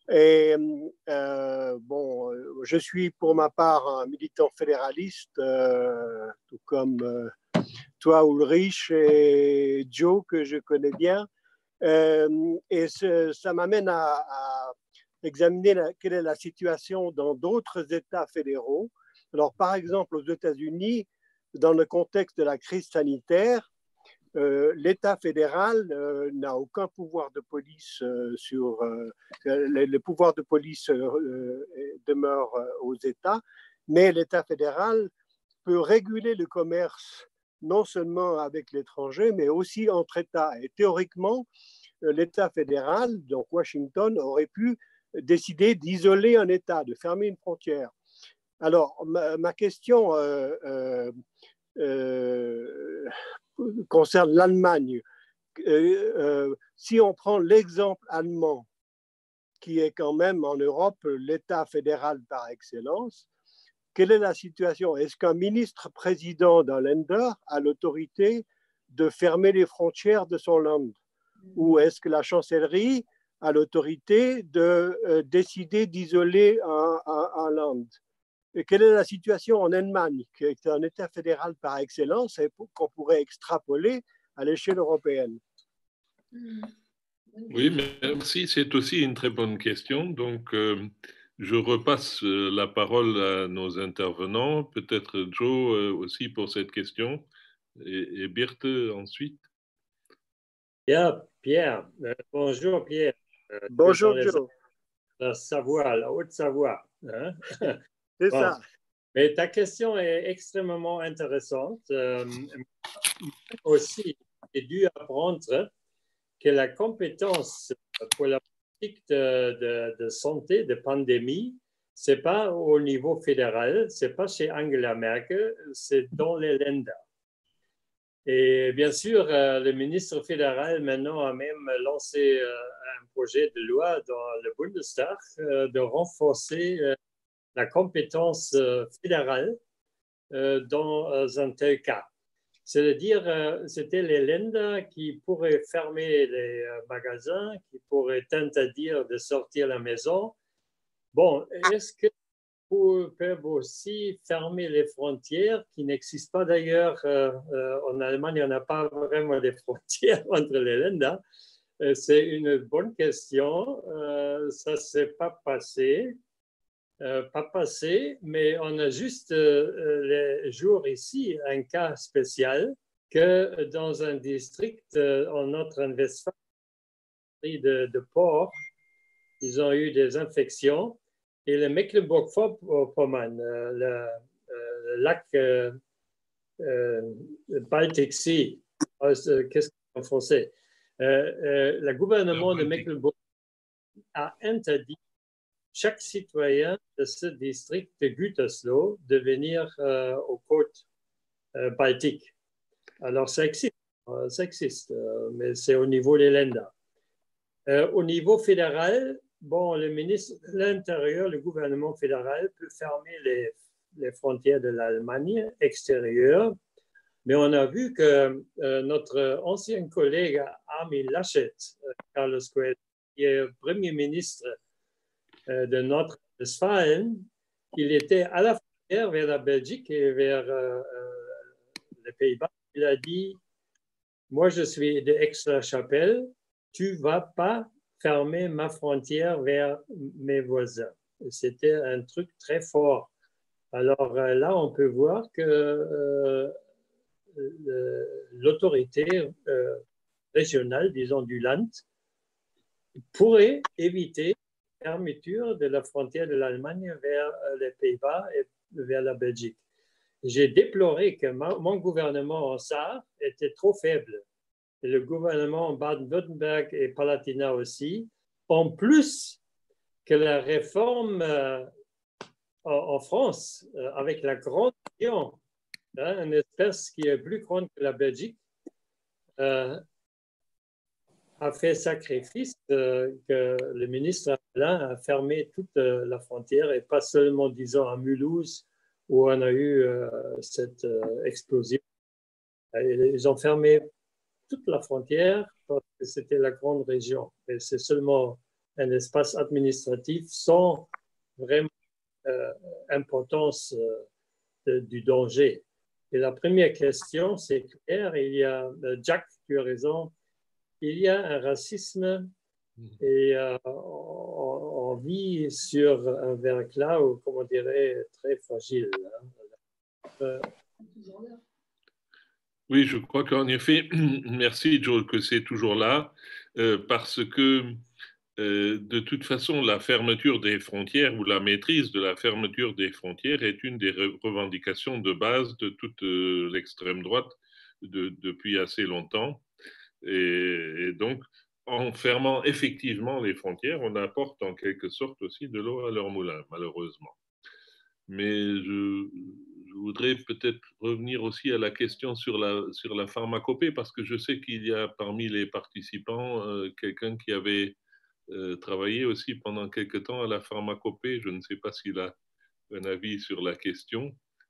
Et euh, bon, je suis pour ma part un militant fédéraliste, euh, tout comme euh, toi, Ulrich, et Joe, que je connais bien. Euh, et ce, ça m'amène à, à examiner la, quelle est la situation dans d'autres États fédéraux. Alors, par exemple, aux États-Unis, dans le contexte de la crise sanitaire, euh, l'État fédéral euh, n'a aucun pouvoir de police euh, sur euh, les, les pouvoirs de police euh, demeurent aux États, mais l'État fédéral peut réguler le commerce non seulement avec l'étranger, mais aussi entre États. Et théoriquement, l'État fédéral, donc Washington, aurait pu décider d'isoler un État, de fermer une frontière. Alors, ma, ma question euh, euh, euh, concerne l'Allemagne. Euh, euh, si on prend l'exemple allemand, qui est quand même en Europe l'État fédéral par excellence, quelle est la situation? Est-ce qu'un ministre-président d'un Länder a l'autorité de fermer les frontières de son land? Ou est-ce que la chancellerie a l'autorité de euh, décider d'isoler un, un, un land? Et quelle est la situation en Allemagne, qui est un État fédéral par excellence et qu'on pourrait extrapoler à l'échelle européenne? Oui, merci. C'est aussi une très bonne question. Donc, euh, je repasse la parole à nos intervenants, peut-être Joe euh, aussi pour cette question, et, et Birte ensuite. Bien, Pierre. Euh, bonjour, Pierre. Euh, bonjour, Joe. La Savoie, la Haute-Savoie. Hein? C'est bon. Ça. Mais ta question est extrêmement intéressante. Euh, aussi, j'ai dû apprendre que la compétence pour la politique de, de, de santé, de pandémie, ce n'est pas au niveau fédéral, ce n'est pas chez Angela Merkel, c'est dans les Länder. Et bien sûr, euh, le ministre fédéral maintenant a même lancé euh, un projet de loi dans le Bundestag euh, de renforcer euh, la compétence euh, fédérale euh, dans euh, un tel cas. C'est-à-dire, euh, c'était les Länder qui pourraient fermer les euh, magasins, qui pourraient interdire de sortir de la maison. Bon, est-ce que peuvent aussi fermer les frontières qui n'existent pas d'ailleurs. Euh, euh, en Allemagne, il n'y en a pas vraiment de frontières entre les Länder. Euh, c'est une bonne question. Euh, ça ne s'est pas passé. Euh, pas passé, mais on a juste euh, les jours ici un cas spécial que dans un district euh, en Nordrhein-Westfalen de, de porc, ils ont eu des infections. Et le Mecklenburg-Vorpommern, euh, le, euh, le lac euh, euh, Baltic Sea, euh, qu'est-ce qu'en français? Euh, euh, le gouvernement de Mecklenburg a interdit chaque citoyen de ce district de Gütersloh de venir euh, aux côtes euh, baltiques. Alors, ça existe, euh, ça existe euh, mais c'est au niveau des Länder. Euh, au niveau fédéral, bon, le ministre de l'Intérieur, le gouvernement fédéral peut fermer les, les frontières de l'Allemagne extérieure, mais on a vu que euh, notre ancien collègue Armin Laschet, euh, Carlos Coelho, qui est Premier ministre euh, de Nordrhein-Westfalen, il était à la frontière vers la Belgique et vers euh, les Pays-Bas. Il a dit, moi je suis de Aix-la-Chapelle, tu ne vas pas fermer ma frontière vers mes voisins. C'était un truc très fort. Alors là, on peut voir que euh, l'autorité euh, régionale, disons du Land, pourrait éviter la fermeture de la frontière de l'Allemagne vers les Pays-Bas et vers la Belgique. J'ai déploré que ma, mon gouvernement en Sarre était trop faible. Et le gouvernement en Baden-Württemberg et Palatinat aussi, en plus que la réforme euh, en, en France, euh, avec la grande région, hein, une espèce qui est plus grande que la Belgique, euh, a fait sacrifice euh, que le ministre Alain a fermé toute euh, la frontière et pas seulement, disons, à Mulhouse où on a eu euh, cette euh, explosion. Ils ont fermé toute la frontière parce que c'était la grande région. Et c'est seulement un espace administratif sans vraiment euh, importance euh, de, du danger. Et la première question, c'est clair, il y a, Jack, tu as raison, il y a un racisme et euh, on, on vit sur un verglas, ou comment on dirait, très fragile. Hein. Euh, Oui, je crois qu'en effet, merci Joe, que c'est toujours là, euh, parce que euh, de toute façon, la fermeture des frontières ou la maîtrise de la fermeture des frontières est une des revendications de base de toute euh, l'extrême droite de, depuis assez longtemps. Et, et donc, en fermant effectivement les frontières, on apporte en quelque sorte aussi de l'eau à leur moulin, malheureusement. Mais je, je voudrais peut-être revenir aussi à la question sur la, sur la pharmacopée, parce que je sais qu'il y a parmi les participants euh, quelqu'un qui avait euh, travaillé aussi pendant quelque temps à la pharmacopée. Je ne sais pas s'il a un avis sur la question.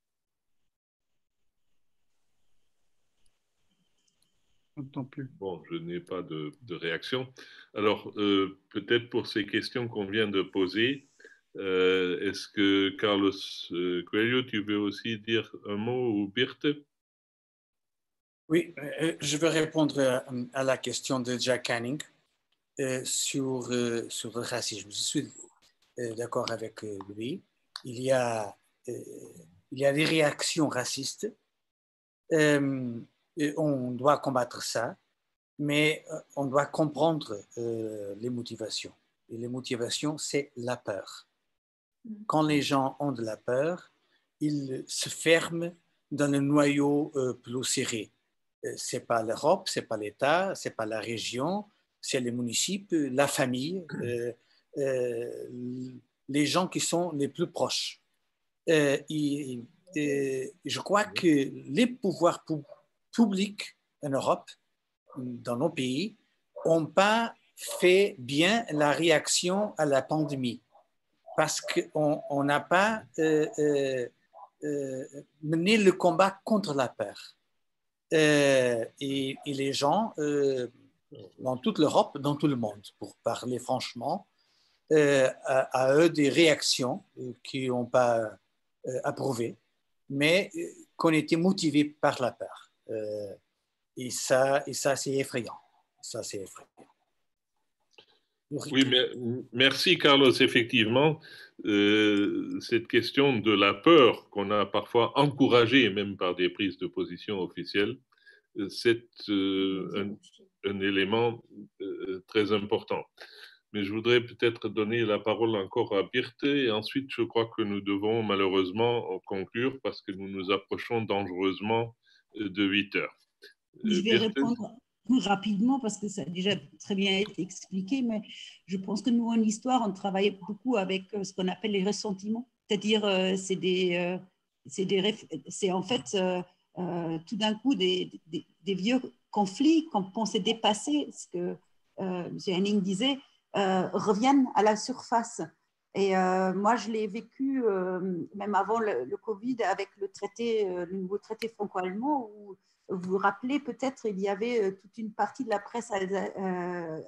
Plus. Bon, je n'ai pas de, de réaction. Alors, euh, peut-être pour ces questions qu'on vient de poser, euh, est-ce que Carlos euh, Coelho, tu veux aussi dire un mot, ou Birte? Oui, euh, je veux répondre à, à la question de Jack Canning euh, sur, euh, sur le racisme. Je suis euh, d'accord avec euh, lui. Il y a, euh, il y a des réactions racistes. Euh, et on doit combattre ça, mais on doit comprendre euh, les motivations. Et les motivations, c'est la peur. Quand les gens ont de la peur, ils se ferment dans le noyau euh, plus serré. Euh, ce n'est pas l'Europe, ce n'est pas l'État, ce n'est pas la région, c'est les municipes, la famille, euh, euh, les gens qui sont les plus proches. Euh, et, et je crois que les pouvoirs publics en Europe, dans nos pays, n'ont pas fait bien la réaction à la pandémie parce qu'on n'a pas euh, euh, euh, mené le combat contre la peur. Euh, et, et les gens, euh, dans toute l'Europe, dans tout le monde, pour parler franchement, euh, à, à eux des réactions qui n'ont pas euh, approuvé, mais qu'on était motivés par la peur. Euh, et ça, et ça c'est effrayant. Ça, c'est effrayant. Oui, mais, merci Carlos. Effectivement, euh, cette question de la peur qu'on a parfois encouragée, même par des prises de position officielles, c'est euh, un, un élément euh, très important. Mais je voudrais peut-être donner la parole encore à Birte, et ensuite je crois que nous devons malheureusement conclure parce que nous nous approchons dangereusement de huit heures. Je vais Birte. répondre rapidement parce que ça a déjà très bien été expliqué, mais je pense que nous en histoire, on travaille beaucoup avec ce qu'on appelle les ressentiments, c'est-à-dire euh, c'est des, euh, c'est des, c'est en fait euh, euh, tout d'un coup des, des, des vieux conflits qu'on pensait dépasser, ce que euh, M. Henning disait, euh, reviennent à la surface. Et euh, moi, je l'ai vécu euh, même avant le, le Covid avec le traité, euh, le nouveau traité franco-allemand où vous vous rappelez peut-être, il y avait toute une partie de la presse euh,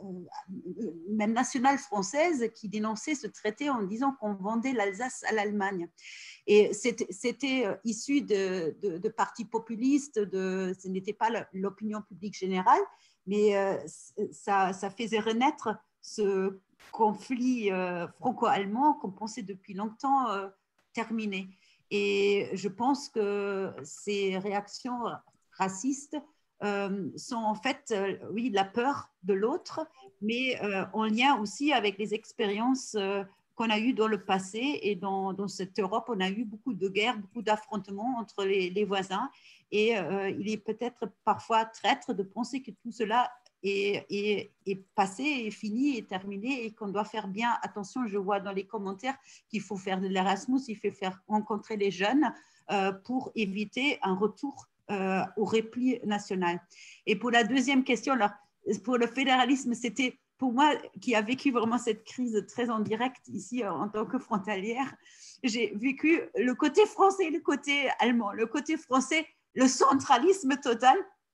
même nationale française qui dénonçait ce traité en disant qu'on vendait l'Alsace à l'Allemagne. Et c'était issu de, de, de partis populistes, de, ce n'était pas l'opinion publique générale, mais euh, ça, ça faisait renaître ce conflit euh, franco-allemand qu'on pensait depuis longtemps euh, terminé. Et je pense que ces réactions racistes euh, sont en fait, euh, oui, la peur de l'autre, mais euh, en lien aussi avec les expériences euh, qu'on a eues dans le passé. Et dans, dans cette Europe, on a eu beaucoup de guerres, beaucoup d'affrontements entre les, les voisins. Et euh, il est peut-être parfois traître de penser que tout cela est, est, est passé, est fini, est terminé et qu'on doit faire bien attention. Je vois dans les commentaires qu'il faut faire de l'Erasmus, il faut faire rencontrer les jeunes euh, pour éviter un retour Euh, au repli national. Et pour la deuxième question, alors, pour le fédéralisme, c'était pour moi qui a vécu vraiment cette crise très en direct ici en tant que frontalière, j'ai vécu le côté français et le côté allemand. Le côté français, le centralisme total,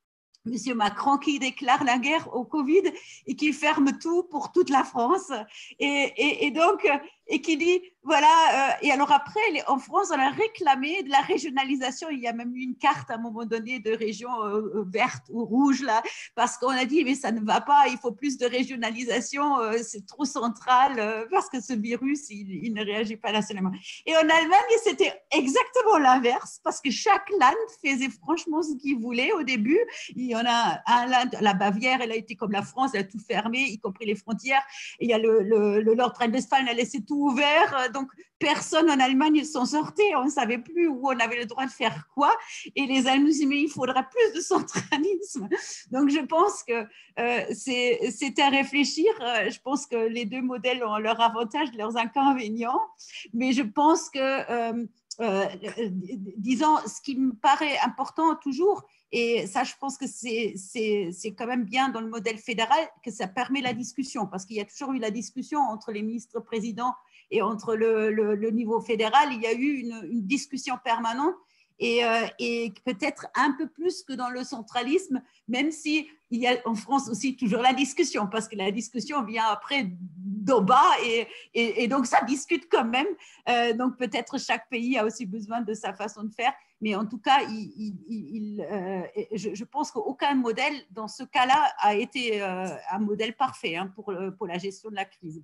Monsieur Macron qui déclare la guerre au Covid et qui ferme tout pour toute la France. Et, et, et donc, et qui dit, voilà, euh, et alors après, en France, on a réclamé de la régionalisation. Il y a même eu une carte à un moment donné de régions euh, vertes ou rouges, là, parce qu'on a dit, mais ça ne va pas, il faut plus de régionalisation, euh, c'est trop central, euh, parce que ce virus, il, il ne réagit pas nationalement. Et en Allemagne, c'était exactement l'inverse, parce que chaque land faisait franchement ce qu'il voulait au début. Il y en a un land, la Bavière, elle a été comme la France, elle a tout fermé, y compris les frontières. Et il y a le, le, le Nord-Rhine-Westphalie, elle a laissé tout ouvert. Donc, personne en Allemagne ne s'en sortait. On ne savait plus où on avait le droit de faire quoi. Et les Allemands disaient, mais il faudra plus de centralisme. Donc, je pense que euh, c'est à réfléchir. Je pense que les deux modèles ont leurs avantages, leurs inconvénients. Mais je pense que, euh, euh, disons, ce qui me paraît important toujours, et ça, je pense que c'est quand même bien dans le modèle fédéral que ça permet la discussion, parce qu'il y a toujours eu la discussion entre les ministres-présidents et entre le, le, le niveau fédéral. Il y a eu une, une discussion permanente et, euh, et peut-être un peu plus que dans le centralisme, même si il y a en France aussi toujours la discussion, parce que la discussion vient après d'en bas et, et, et donc ça discute quand même. Euh, donc peut-être chaque pays a aussi besoin de sa façon de faire. Mais en tout cas, il, il, il, euh, je, je pense qu'aucun modèle dans ce cas-là a été euh, un modèle parfait hein, pour, pour la gestion de la crise.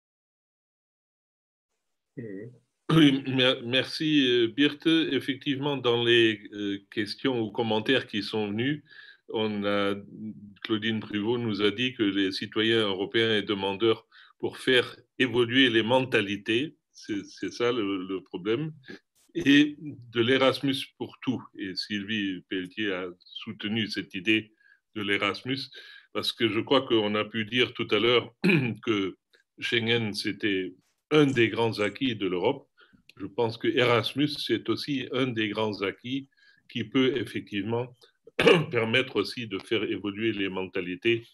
Oui, merci Birte. Effectivement, dans les questions ou commentaires qui sont venus, on a, Claudine Privot nous a dit que les citoyens européens et demandeurs pour faire évoluer les mentalités, c'est ça le, le problème, et de l'Erasmus pour tout. Et Sylvie Pelletier a soutenu cette idée de l'Erasmus, parce que je crois qu'on a pu dire tout à l'heure que Schengen, c'était un des grands acquis de l'Europe. Je pense que Erasmus, c'est aussi un des grands acquis qui peut effectivement permettre aussi de faire évoluer les mentalités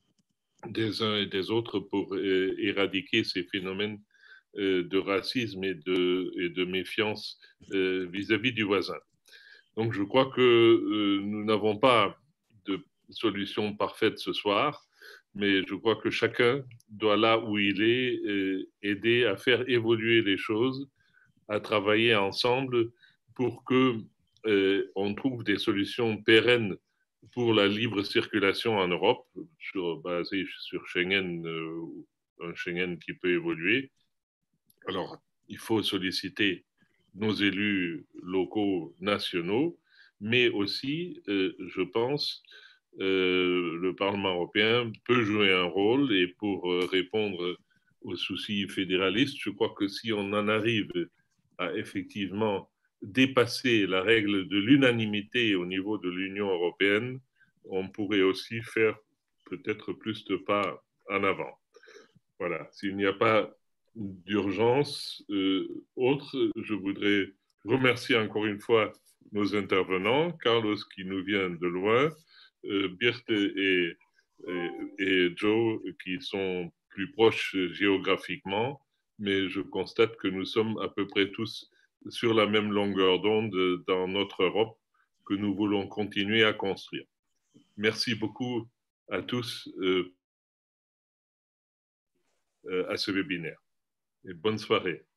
des uns et des autres pour euh, éradiquer ces phénomènes euh, de racisme et de, et de méfiance euh, vis-à-vis du voisin. Donc je crois que euh, nous n'avons pas de solution parfaite ce soir, mais je crois que chacun doit, là où il est, euh, aider à faire évoluer les choses, à travailler ensemble pour que euh, on trouve des solutions pérennes pour la libre circulation en Europe, sur, basée sur Schengen, euh, un Schengen qui peut évoluer. Alors, il faut solliciter nos élus locaux, nationaux, mais aussi, euh, je pense, euh, le Parlement européen peut jouer un rôle et pour euh, répondre aux soucis fédéralistes, je crois que si on en arrive à effectivement dépasser la règle de l'unanimité au niveau de l'Union européenne, on pourrait aussi faire peut-être plus de pas en avant. Voilà, s'il n'y a pas d'urgence euh, autre, je voudrais remercier encore une fois nos intervenants, Carlos qui nous vient de loin, euh, Birte et, et, et Joe qui sont plus proches géographiquement, mais je constate que nous sommes à peu près tous sur la même longueur d'onde dans notre Europe que nous voulons continuer à construire. Merci beaucoup à tous euh, à ce webinaire. Et bonne soirée.